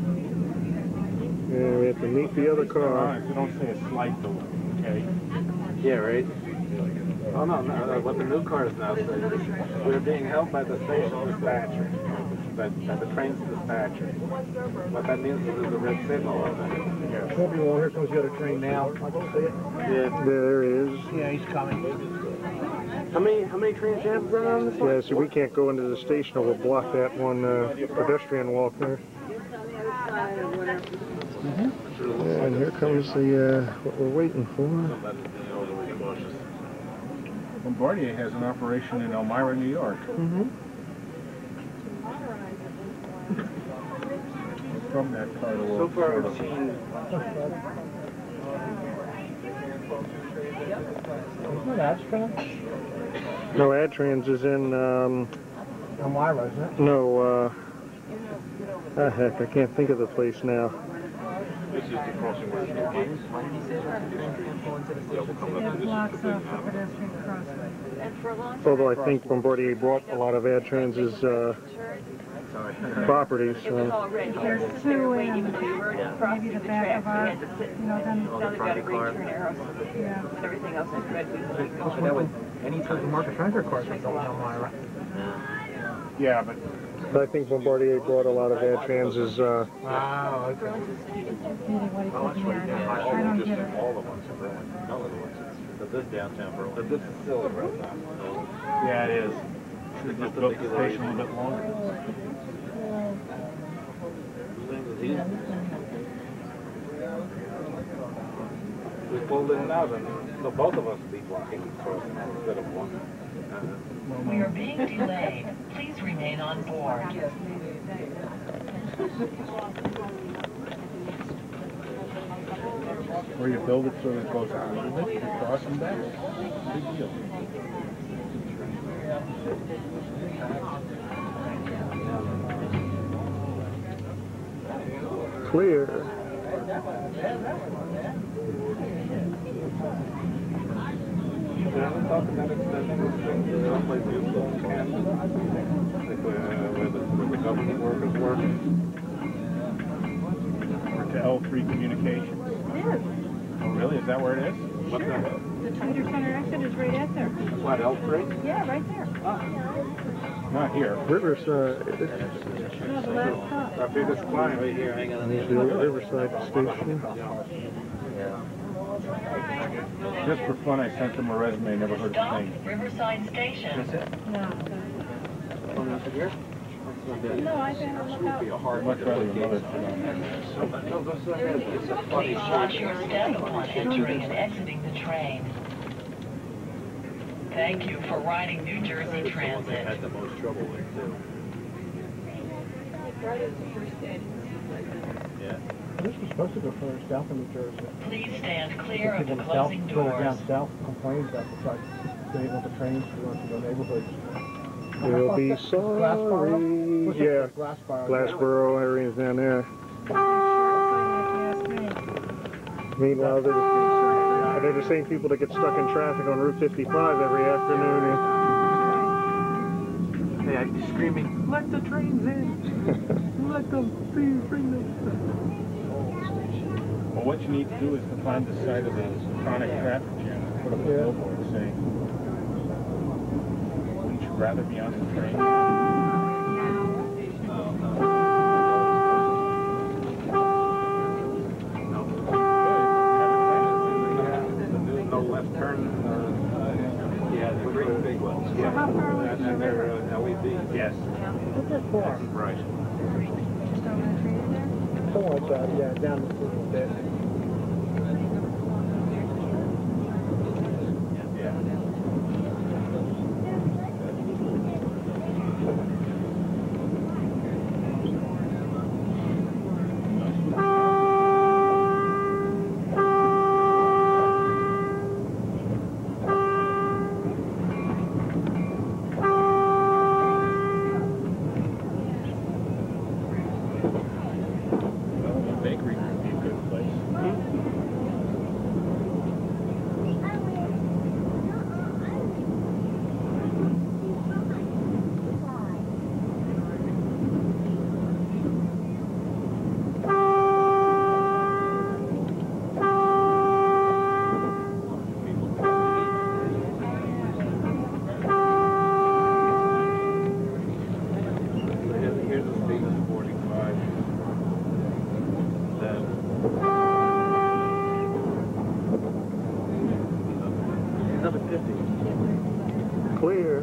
Yeah, we have to meet the other car. You don't say a slight delay, okay? Yeah, right? Oh, no, no, no, what the new cars now say is we're being held by the station dispatcher. By, by the train's dispatcher. What that means is there's a red signal on there. It won't be long. Here comes the other train now. I can see it. Yeah, there it is. Yeah, he's coming. How many, how many trains do you have running on this one? Yeah, so we can't go into the station or we'll block that one uh, pedestrian walk there. Mm-hmm. And here comes the uh, what we're waiting for. Bombardier has an operation in Elmira, New York. Mm-hmm. From that car to So far we've seen No, Adtrans is in, um, Elmira, isn't it? no, uh, ah, heck, I can't think of the place now. this is the crossing where the gates. It blocks off the pedestrian crossway. Although I think Bombardier bought a lot of Adtrans's uh, properties. So. There's two in maybe the back of our, you know, then, yeah. Everything else is red. That would, any type of market transfer cars would go in Elmira. Yeah, but But I think Bombardier bought a lot of Adtrans's. Uh, Wow, okay. Really, what he put me on, I don't get it. All the ones in Berlin. None of the ones. But this downtown Berlin. But this is silly right now. yeah, it is. Should have just built the station a little bit longer. We pulled in now, then so both of us would be blocking the crossing instead of one. We are being delayed. Please remain on board. Where you build it so it goes out a little bit, you cross and back. Big deal. clear. They're not talking about extending this thing to someplace useful in Camden, like where, where, the, where the government workers work. Or to L three Communications. Yes. Oh, really? Is that where it is? What's that? The Tiger Center exit is right at there. What, L three? Yeah, right there. Not here. Riverside. No, the last stop. Our biggest client right here, hanging on the The Riverside Station. Just for fun, I sent them a resume. Never heard a Stop thing. Riverside Station. No. No, I better look out. Much rather than others. Please watch your step upon entering and exiting the train. Thank you for riding New Jersey Transit. Had the most trouble with too. Yeah. This was supposed to go further south in New Jersey. Please stand clear of the People south, closing further down doors. south complained about the fact they want the trains to go into the neighborhoods. We'll be Glassboro? sorry. What's it? Yeah, Glassboro. Glassboro areas down there. Meanwhile, they're, they're the same people that get stuck in traffic on Route fifty-five every afternoon. Hey, I'd be screaming, let the trains in! Let them, please bring them. Well, what you need to do is to find the site of the chronic traffic jam, put up a billboard saying, wouldn't you rather be on the train? No left turn. Uh, yeah, the great big ones. Yeah. How far away And, is and the they're river? uh, L E D. Yes. What's that for? Right. Just over the trees there? Something like that, yeah, down the little bit. Clear.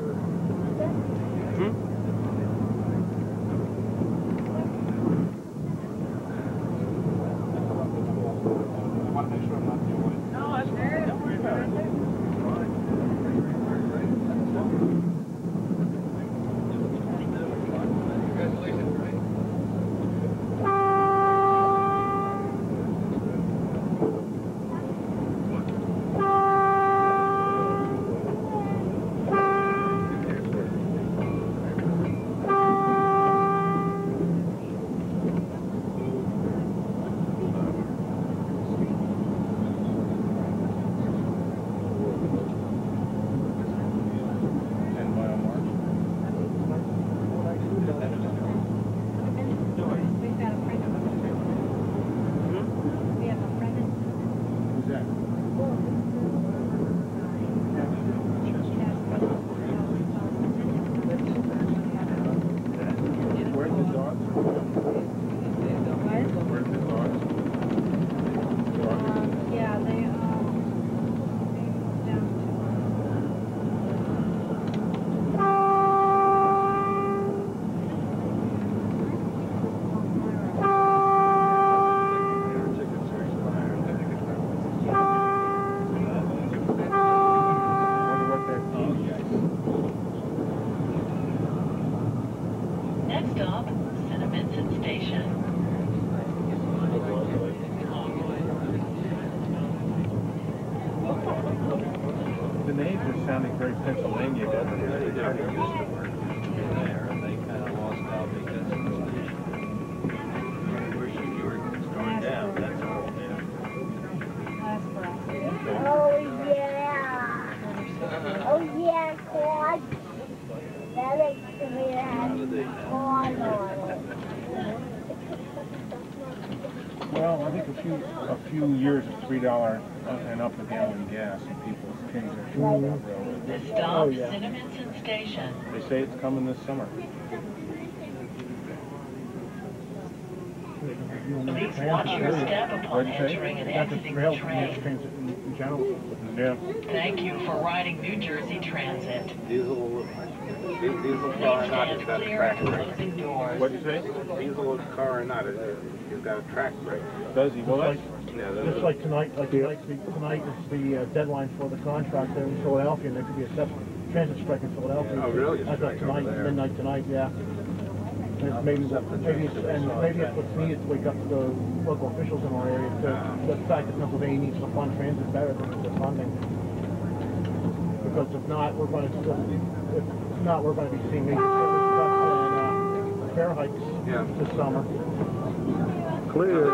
Sounding very Pennsylvania, doesn't it? They never used to work there, and they kind of lost out because where she was going down, that's all. Yeah. Oh yeah. Oh yeah, God. That excavator has corn on it. Well, I think a few a few years of three dollar and up a gallon gas, and people change their tune on that railroad. The stop, Oh, yeah. Cinnaminson Station. They say it's coming this summer. Please watch your step upon entering and exiting the train. In general. Yeah. Thank you for riding New Jersey Transit. Diesel, diesel Please car or not, stand it's got a clear track of brake. closing doors. What'd you say? Diesel car or not, it, it's got a track brake. Does he? Well, that's... Yeah, Just like tonight, like tonight, tonight is the uh, deadline for the contract there in Philadelphia, and there could be a separate transit strike in Philadelphia. Oh, really? As of tonight, midnight tonight, yeah. And it's maybe, maybe it's, and maybe it's what's needed to wake up the local officials in our area to the fact that Pennsylvania needs to fund transit better than the funding. Because if not, we're going to, if not, we're going to be seeing major service cuts and uh, fare hikes yeah. this summer. Clear.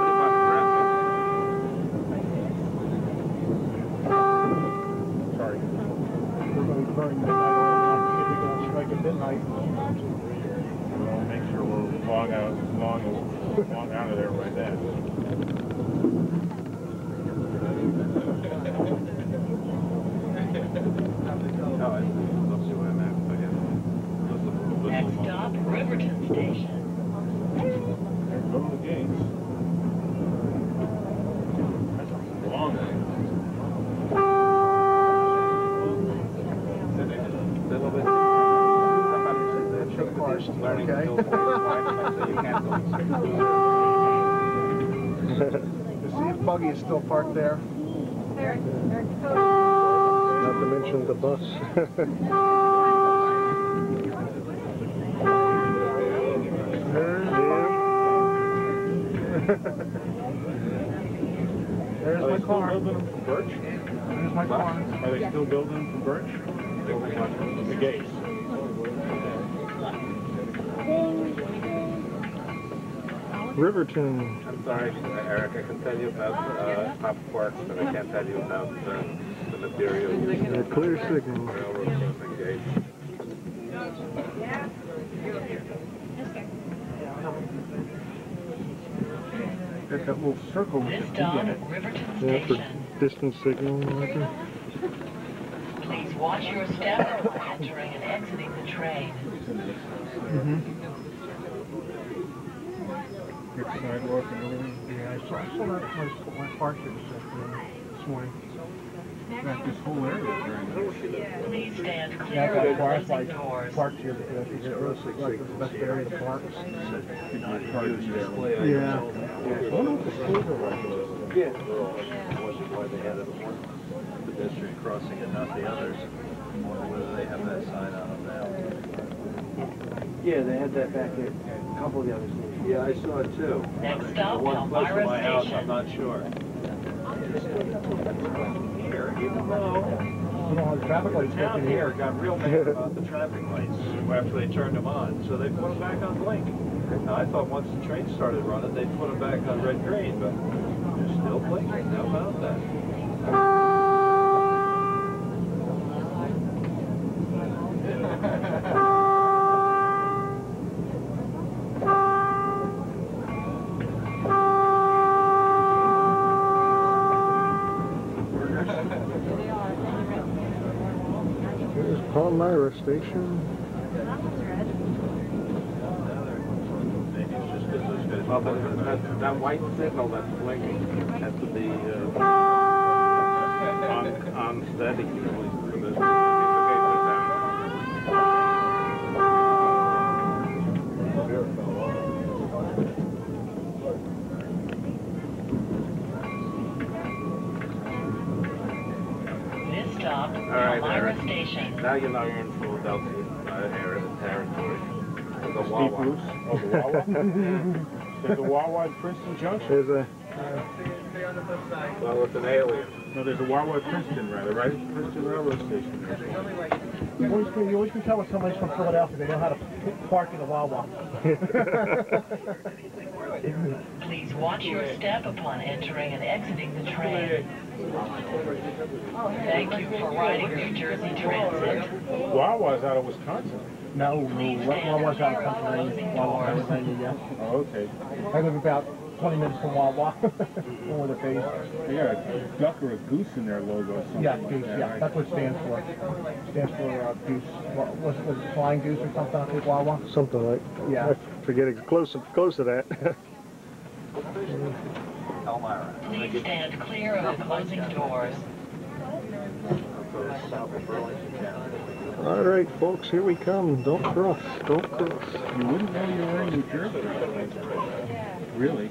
Sorry. We're going to be burning midnight oil now. If we're going to strike at midnight. We'll make sure we're long out, long, long out of there by then. station. Go to the gates. That's a long way. Okay. You see if Buggy is still parked there. Not to mention the bus. There's my car. Building them from Birch? There's my car. Are they still building them from Birch? The gates. Riverton. I'm sorry, Eric, I can tell you about uh, Pop Quarks, but I can't tell you about uh, the material used in A clear signal. railroad crossing gates. There's that little circle with This the T stop, in it. Riverton Yeah, for Station. distance signal marker. Please watch your step while entering and exiting the train. Mm-hmm. Good sidewalk and everything. Yeah, I saw, I saw that when I put my car here this afternoon, this morning. Got this whole area during Please stand Yeah, clear I of got the cars closing like doors. parked here because I think it's like the best area to park. Yeah. Yeah. I wonder what the schools are like. Yeah. Why they had it one pedestrian crossing and not the others. I wonder whether they have that sign on them now. Yeah, they had that back at a couple of the other stations. Yeah, I saw it too. Next The stop, one close to my Elmira house, Station. I'm not sure. Here, even though You know how the traffic lights the work town in here here. got real mad about the traffic lights after they turned them on, so they put them back on blink. Now, I thought once the train started running, they'd put them back on red green, but they're still blinking. How about that? Here's Palmyra Station. Well, but that, that white signal that's blinking has to be uh, on, on steady. This stop, All right, Elmira Eric. Station. Now you know you're in Philadelphia uh, area territory. The Steep Wawa. roofs. Oh, the Wawa? There's a Wawa at Princeton Junction. There's a Well, it's an alien. No, there's a Wawa at Princeton, rather, right? Princeton Railroad Station. You always can, you always can tell when somebody's from Philadelphia. They know how to p- park in a Wawa. Please watch your step upon entering and exiting the train. Thank you for riding New Jersey Transit. Wawa's out of Wisconsin. No, no, Wawa's out of Pennsauken. Wawa, Pennsauken, yeah. Oh, okay. I live about twenty minutes from Wawa. Over the face. They got a duck or a goose in their logo or something Yeah, like goose, that, yeah, right? that's what it stands for. It stands for uh, goose. What, was, it, was it flying goose or something out there, Wawa? something like. Yeah. I forget it. Close, close to that. Elmira. Please stand clear of the closing doors. All right, folks, here we come. Don't cross. Don't cross. You wouldn't know you were in New Jersey. Really.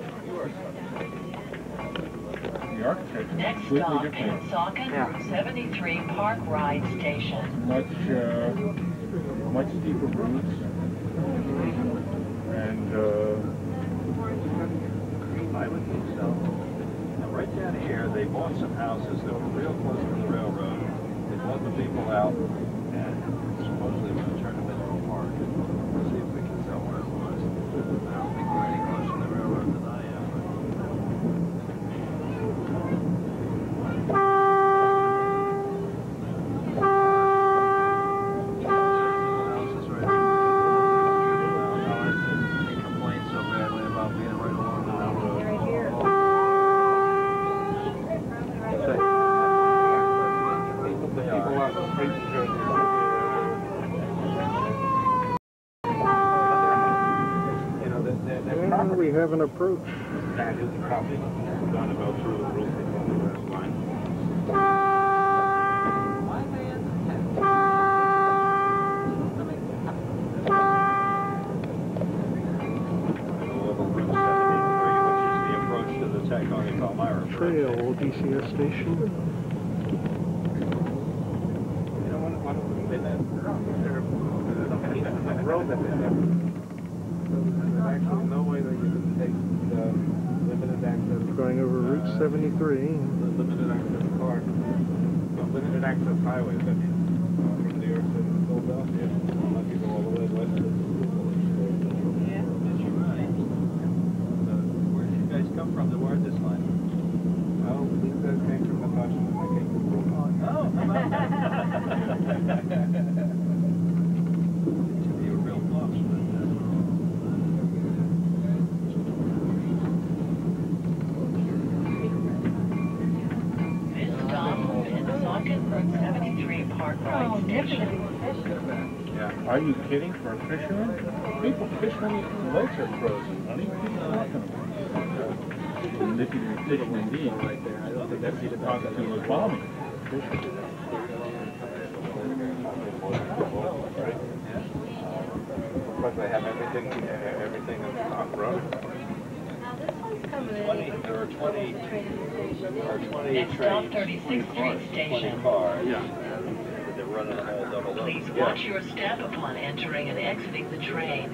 The architecture is Next completely stop, different. Pennsauken Route seventy-three Park Ride Station. Much, uh, much steeper roofs. And, uh, I would think so. Now, right down here, they bought some houses that were real close to the railroad. They bought the people out, and supposedly we're going to turn them into a park. We'll see if we can sell one of those. I don't think we're any closer to the railroad than I am. Houses right there. And we have an approach. That is probably gonna go through the roof on the west line. Trail D C S station. You know, one, one of them, they let, the road that they have. There's actually no way that you can take the limited access. Going over Route seventy-three. The limited access cars, the limited access highways, I mean, uh, from New York City to Philadelphia, unless you go all the way west to the Yeah, you're right. So, where did you guys come from to ward this line? Well, these guys came from the Dutch and I came from Brooklyn. Oh, how about that? To be a real boss, but This stop will Pennsauken Route seventy-three Park Ride Station. Yeah. Are you kidding? For a fisherman? People fish when the lakes are frozen, honey. What are you talking about? If you fish indeed, right there. I don't think that's even talking to a bombing. Of course, they have everything, everything on road. twenty, there are twenty, there are twenty Next trains, stop, thirty-sixth twenty Street Station. cars. Yeah. But they're running all doubled up. Please watch your step upon entering and exiting the train.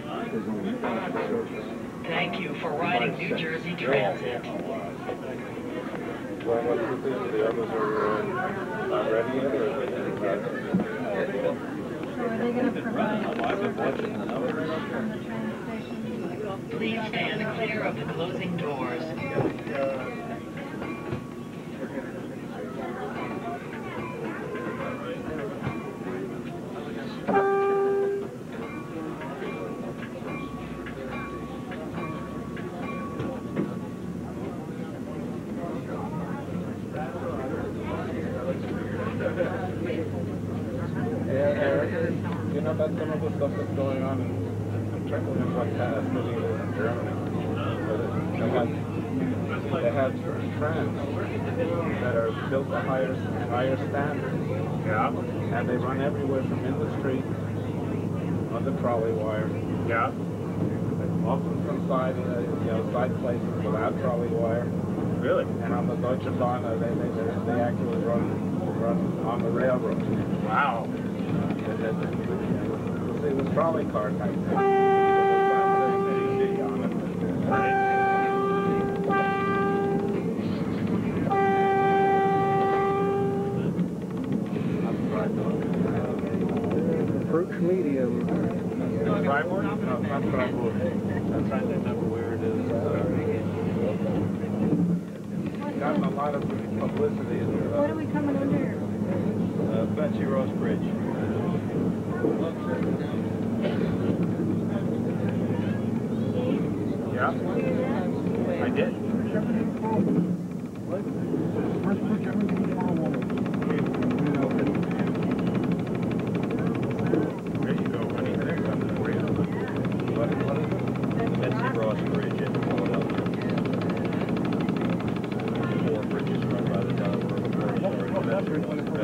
Thank you for riding New Jersey Transit. Well, what's the thing? The others are uh, not ready yet, or are they not? So are they going to provide I've been watching the from numbers. the train station? Please stand clear of the closing doors. You know that some of the stuff that's going on in, in Trenton is like that as city in Germany. They have, they have trams that are built to higher, higher standards. Yeah. And they run everywhere from in the street, on the trolley wire. Yeah. Often from side, uh, you know, side places without trolley wire. Really? And on the Deutsche Bahn, uh, they, they, they actually run, run on the railroad. Wow. It was trolley car type thing. Approach medium. Tribord? No, it's not Tribord. I'm trying to remember where it is. Uh, gotten a lot of publicity. What are we coming under? Uh, Betsy Ross Bridge. Yeah. I did. First put everything tomorrow There you go, honey. There comes the rail. What, what is it? Betsy Ross Bridge in Philadelphia. Four bridges run by the Delaware Authority.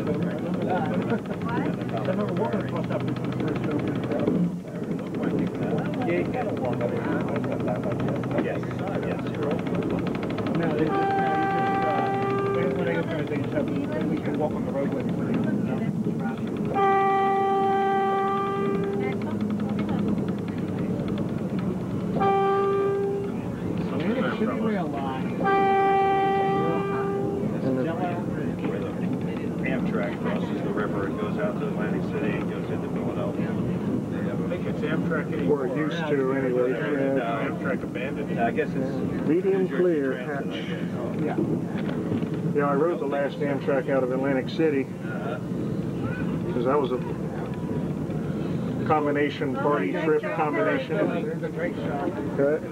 I remember walking across that bridge when it first opened. Yeah, you gotta walk up it. Yes, yes, you're right. No, they just, uh, they just, uh, when they open it, they just have, then we can walk on the roadway. City rail line. Amtrak crosses the river and goes out to Atlantic City and goes into Philadelphia. I think it's Amtrak anymore. Or used to, anyway. No, Yeah. Amtrak abandoned it. I guess it's Medium New Jersey clear, Transit, hatch. I guess. Yeah. Yeah, I rode the last Amtrak out of Atlantic City Uh-huh. because that was a combination party trip combination. There's a great shot. Okay.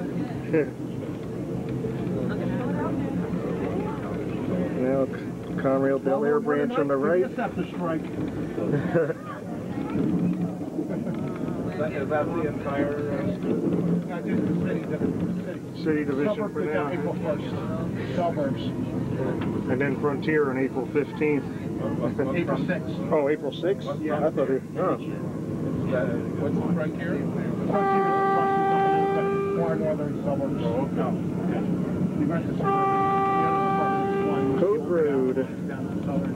Now Conrail Bel Air branch on the right. Just have to strike. Is that, is that the entire uh, I did the city, the city. City division Suburbs for are down now. April first. Suburbs. And then Frontier on April fifteenth. April sixth. Oh, April sixth? Yeah. I thought it, oh. What's the Frontier? Frontier is the first company, but more northern suburbs. Oh, no. The rest is suburbs. Code Road. Down to southern.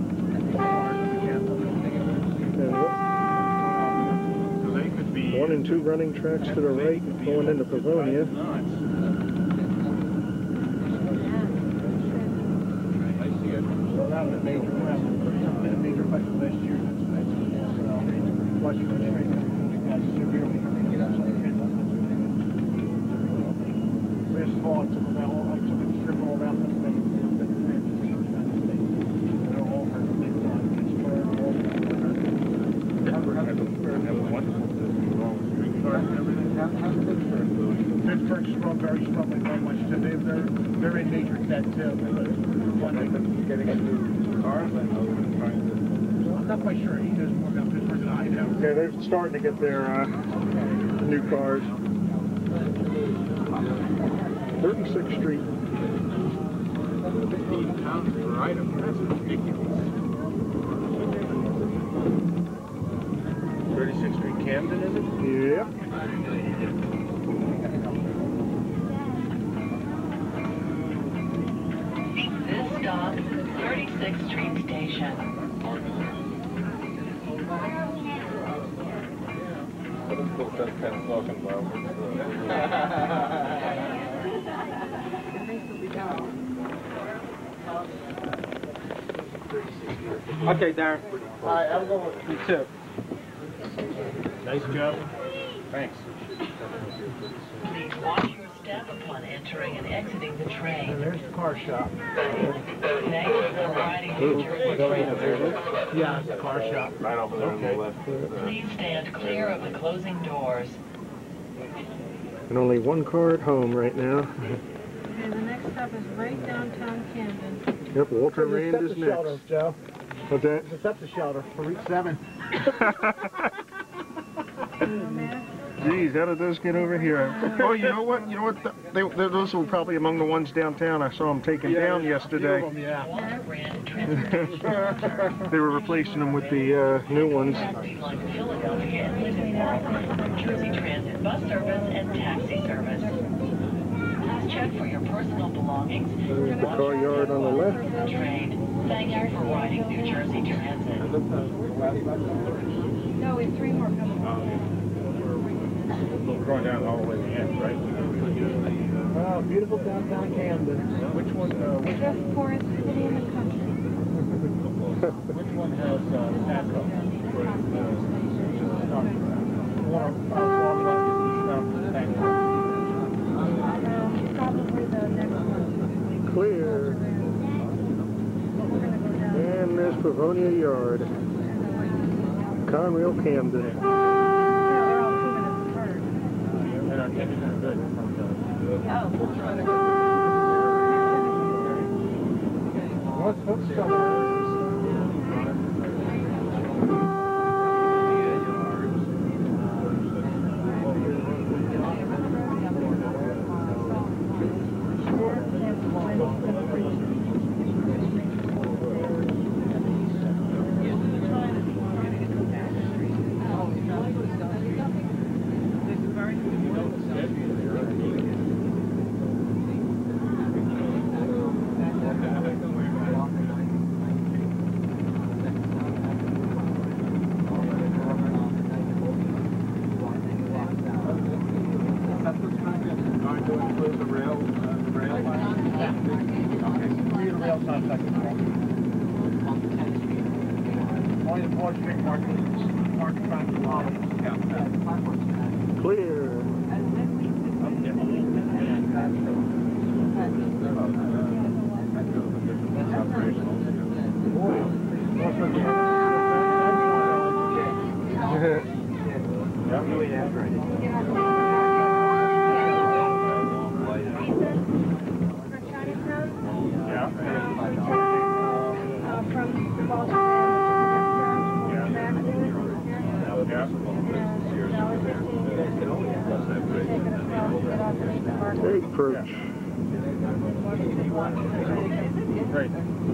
And what? So they could be... One and two running tracks to the right going into Pavonia. So that was a major, well, a major fight last year. Washington Street got severely hurt. Last fall, I took them out, I took a trip all around the state. They're all hurt. Pittsburgh, all Pittsburgh's strong, very struggling very much too. They're, they're, they're in major debt too. One thing, getting a new cars, I know they're trying to... I'm not quite sure. He knows more about Pittsburgh than I know. Yeah, they're starting to get their uh, new cars. thirty-sixth Street. fifteen pounds per item. That's ridiculous. thirty-sixth Street, Camden, is it? Yep. This stop, thirty-sixth Street Station. But it still says Pennsauken, though. Okay, Darren. All right, I'm going with you too. Nice job. Thanks. Please watch your step upon entering and exiting the train. And there's the car shop. Thank you for riding New Jersey Transit. Yeah, it's the car shop. Right over there on the left. Please stand clear of the closing doors. And only one car at home right now. Okay, the next stop is right downtown Camden. Yep, Walter There's a Rand is septic shelter, next. Joe. What's that? There's a septic shelter for Route seven. Geez, how did those get over here? Oh, you know what? You know what? They, they, those were probably among the ones downtown. I saw them taken Yeah, down yeah, yesterday. a few of them, yeah. Walter Rand Transportation. They were replacing them with the uh, new ones. Taxis like Philadelphia and Lincoln, Jersey Transit bus service and taxi service. Please check for your personal belongings. There's the car yard on the left. The train. Thank you for riding New Jersey Transit. No, we have three more coming. We're going down all the way to the end, right? Oh, beautiful downtown Camden. Which one, uh, which, Just poorest city in the country. which one has, uh, backup? Uh, one of, uh, one of the backup. Probably the next one. Clear. We're gonna go down. And there's Pavonia Yard. Conrail Camden. Yeah, they're all two minutes apart. And our tickets are good. What's, what's the... Clear. Yeah. Big perch. Right.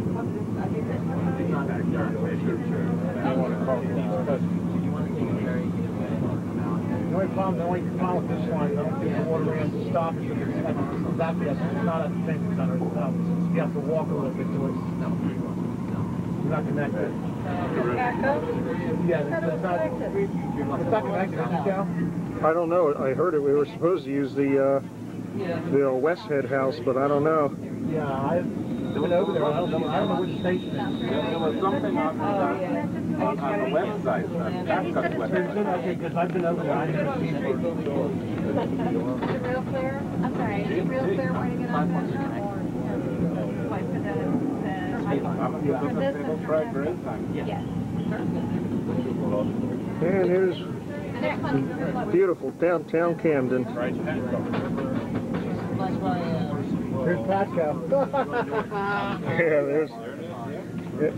The only problem, the only problem with this one, I don't think the water ran to stop it. It's exactly, it's not at the same center. It's, um, you have to walk a little bit to it. It's not connected. Yeah, it's, it's not. It's not connected, is it, Joe? I don't know. I heard it. We were supposed to use the uh, the West Head house, but I don't know. Yeah, I've been over there. I don't know. I don't know which station it is. There was something on the, on the website, the Cascut's website. Okay, because I've been over there. I've never seen it. Is it real clear? I'm sorry, is it real clear where to get on that now? Like for the, the... Single track for eight times. Yes. And here's beautiful downtown Camden. Here's Patco. Yeah, there's. Yeah.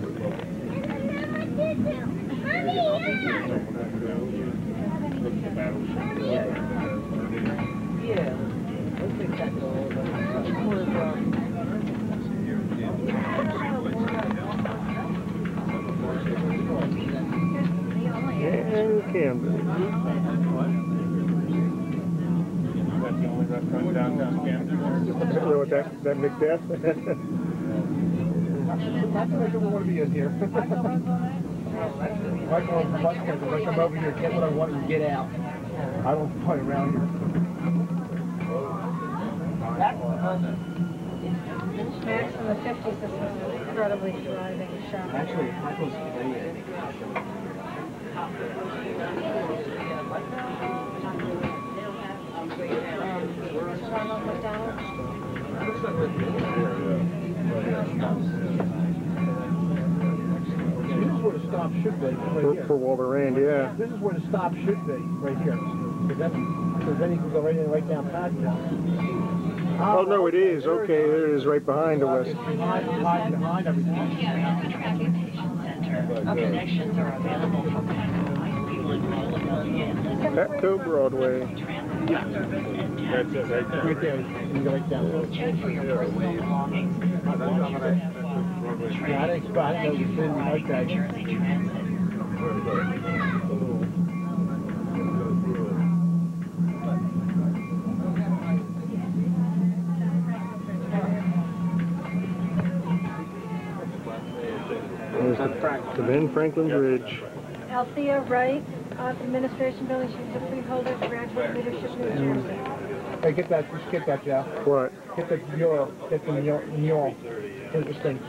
Yeah. And Camden. That's the only restaurant downtown Camden. What, that, that Macbeth? That's why I don't want to be in here. Michael and Buck said, if I come over here, get what I want and get out. I don't play around here. Max in the fifties, this was an incredibly thriving shop. Actually, Michael's This is where the stop should be, right For, here. for Walter Rand, yeah. This is where the stop should be, right here. Because then you can go right in, right down Patco. Oh, no, it is. Okay, it is right behind the West. Behind, behind, behind everything. Transportation Center. Connections are available for high-speed and Petco Broadway. That's it, right there. Right there. You can go right down. check for your personal belongings. Once you have Yeah, I didn't expect it was in like that. Jersey Transit. There's the, the Ben Franklin Bridge. Althea Wright, uh, Administration Building, she's the freeholder, graduate leadership, New Jersey. Hey, get that, just get that, Joe. What? Get the mule, get the mule, mule. Here's this thing.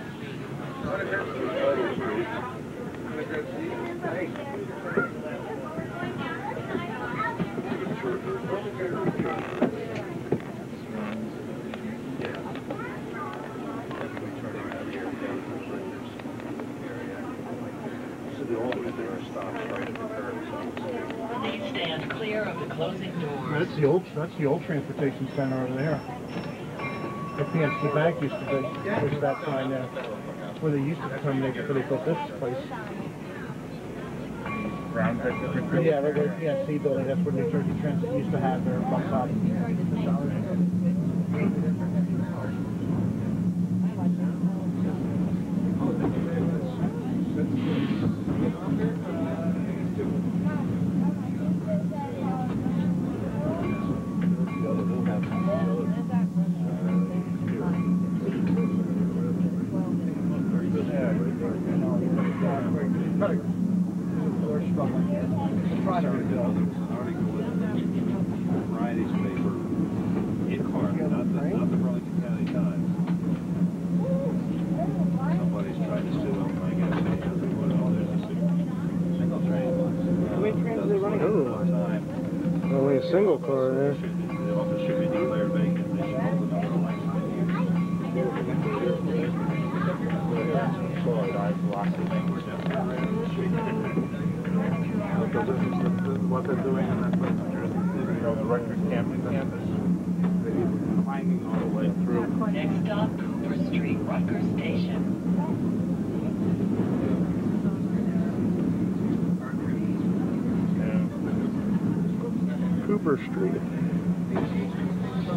Please stand clear of the closing doors. That's the old, that's the old transportation center over there. The P N C Bank used to be. There's that sign there. Where they used to terminate before they built this place. Yeah, regular P N C building. That's where New Jersey Transit used to have their bus stop. Friday's paper in car, not the, not the Burlington County Times. Somebody's trying to sue them, I guess. Oh, there's a single train. How many trains are they running? Oh, only a single car there. The office should be declared vacant. They should hold another election. Because this is, the, this is what they're doing in that place in Jersey City, on the Rutgers campus. campus. They're climbing all the way through. Next stop, Cooper Street, Rutgers Station. Cooper Street.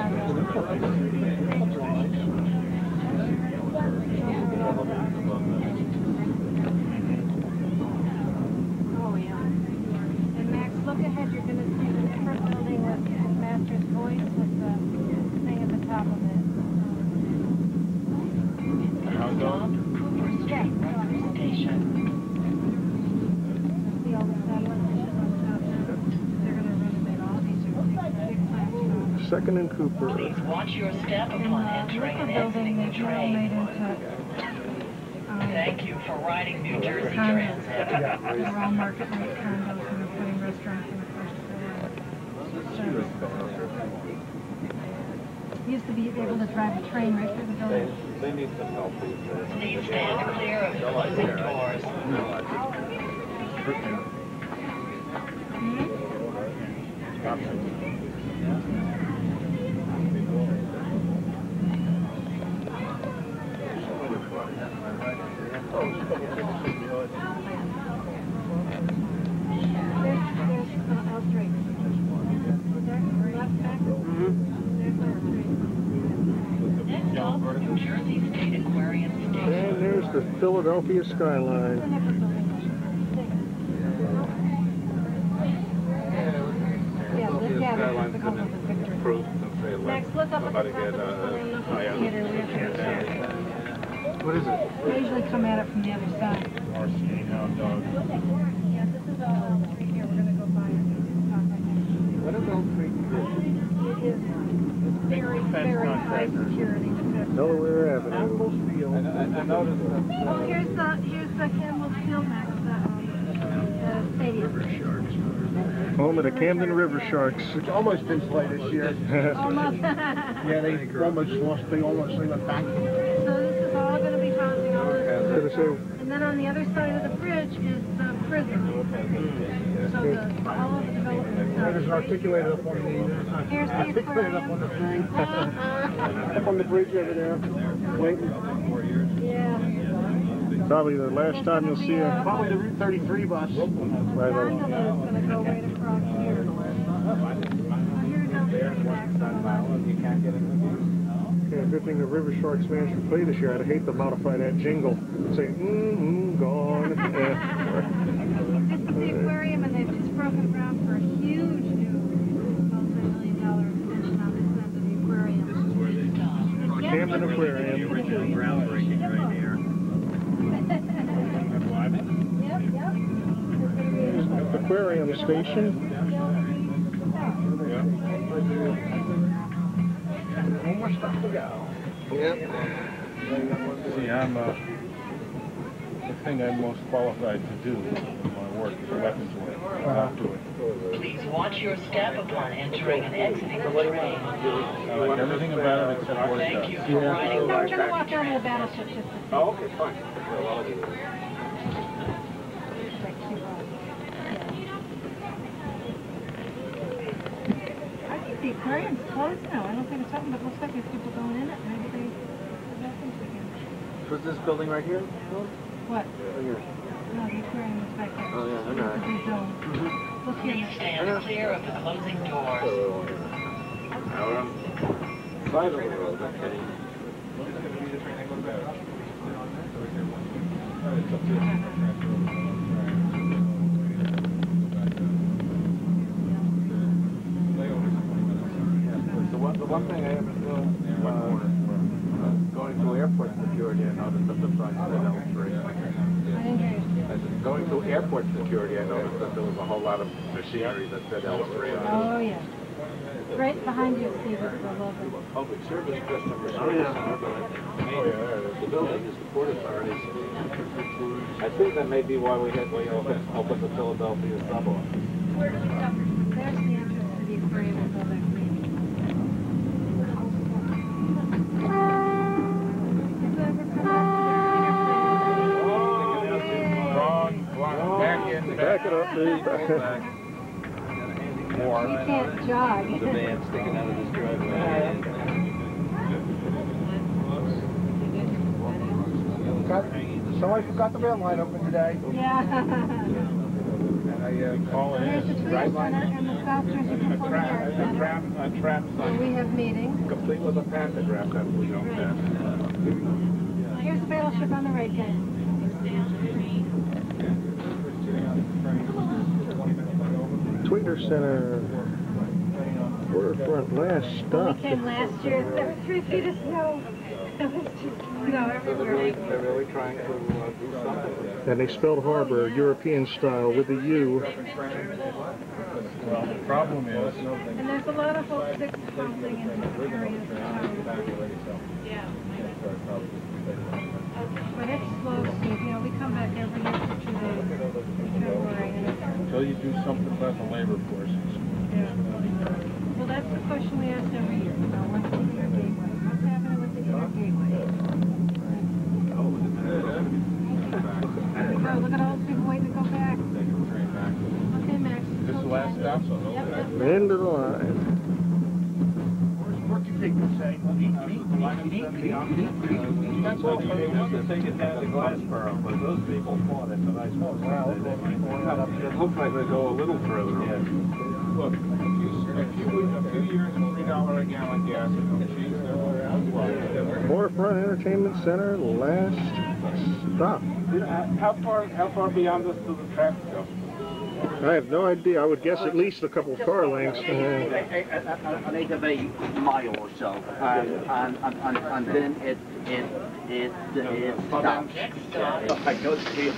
Oh, yeah. And Max, look ahead. You're going to see the different building with Master's Voice with the thing at the top of it. Stop, Cooper Street, Rutgers Station. See all the satellite dishes on top now? They're going to renovate all these. Are big, big plans. Second and Cooper. Please watch your step In upon the entering liquor and building, exiting the they've now made train. into um, Thank you for riding New Jersey condos. Transit. They're all market rate condos, and they're putting restaurants in the first floor. You used to be able to drive a train right through the building. They need some help these days. Please stand clear of the closing doors. Next stop, New Jersey State Aquarium Station. And there's the Philadelphia skyline. Yeah, this, yeah, this is the couple of the pictures. Proof since they let Max, look up at the somebody top get of the uh, high theater. We have to go check. What is it? They usually come at it from the other side. R C A Hound Dog. Yeah, this is all on the street here. We're going to go by it. What is Oak Creek? It is very, very high security. Delaware Avenue. I, I, I noticed that. Oh, here's the, here's the Campbell Steel Max, the, um, the stadium. Home of the Camden River Sharks. It's almost been played this year. Almost. Yeah, they almost lost, they almost, they went back. So this is all going to be housing all this. Gonna say, And then on the other side of the bridge is the prison. So the, all of the development There's an stuff. articulated up on the, Here's the articulated up on the thing. Up on the bridge over there. Waiting. Yeah. probably the last time you'll see a... Probably the Route thirty-three bus. Right on. Gondola is going to go right across here. Well, here's how the backs on the You can't get in the view. Yeah, good thing the River Sharks managed to play this year. I'd hate to modify that jingle and say, mm-hmm, gone. This is the aquarium, and they've just broken ground for a huge new multi-million dollar extension on this end of the aquarium. This is where they stop. Yes, Camden look, Aquarium. The original groundbreaking right here. Yep, yep. Aquarium station. One more stop to go. Yep. See, I'm, uh, the thing I'm most qualified to do in my work is weapons work. I have to it. Please watch your step upon entering and exiting the train. I like everything about it except what it Thank does. you for riding No, the we're going to walk down to the battleship just to see. Oh, okay, fine. I think the aquarium's closed now. I don't think it's open, but it looks like there's people going in it. Maybe they have opened again. Was this building right here? What? Oh, here. No, the aquarium is back there. Oh, yeah, I know. It's a big zone. Look Please here. stand clear of the closing doors. Now we're on the side of the road, okay. The one, the one thing I ever saw, uh, going through airport security, I noticed that the sign said L three. I didn't hear you. I said, going through airport security, I noticed that there was a whole lot of machinery that said L three on it. Oh, yeah. Right behind you, Steve, is the logo. Public service customer service. The building is the Port Authority's. I think that may be why we had, we opened, opened the Philadelphia sub office. Where do we go? There's the entrance to the aquarium. We'll go back there. Wrong, wrong, back in, Back it up, dude. Back it up. You can't jog. The van sticking out of this driveway. Got, somebody forgot the rail line open today. Yeah. And I, a uh, call it There's the in. Tweeter Center and the South Jersey A Performing trap, Arts a Center. trap, a trap Where we site, have meetings. complete with a pantograph that we don't have. Here's the battleship on the right, guys. Tweeter Center. Waterfront last When stop. we came last year, there were three feet of snow. It was just snow So they're really, everywhere. they're really trying to uh, do something. And they spelled harbor European style with a U. Well, the problem is, And there's a lot of folks sick housing in the area. But it's slow, Steve. You know, we come back every year for two days in February. And it's, until you do something about the labor forces. yeah. Well, that's the question we ask every year. You know, what's the inner gateway? What's happening with the inner gateway? Oh, look at all those people waiting to go back. Okay, Max. This the last stop? Yep, yep. End of the line. What do you think they say? Eat, eat, eat, eat, eat. That's what they wanted to take it down to Glassboro, but those people fought it, but I suppose they they might. It looks like they go a little further. Look, a few, a few, a few years, three dollar a gallon gas, and they'll change their whole. Waterfront Entertainment Center last stop. You know, how far, how far beyond this do the tracks go? I have no idea. I would guess at least a couple car lengths. Uh, An eighth of a mile or so, and, and, and, and, and then it it it it stops. I don't feel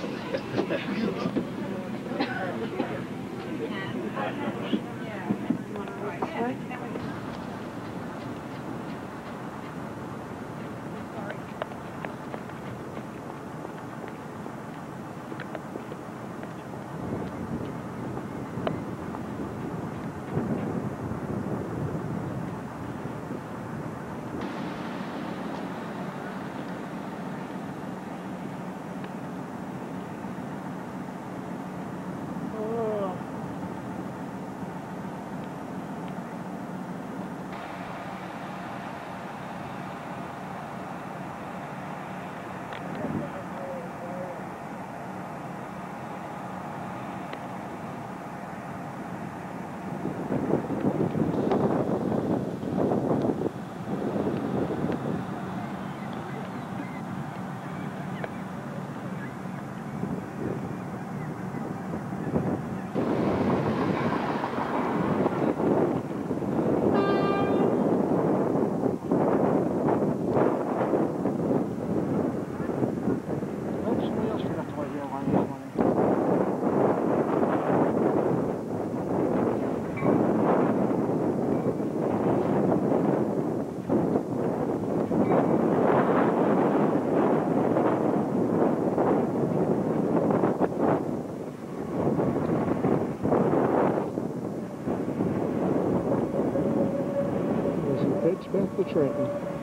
as he heads back to Trenton.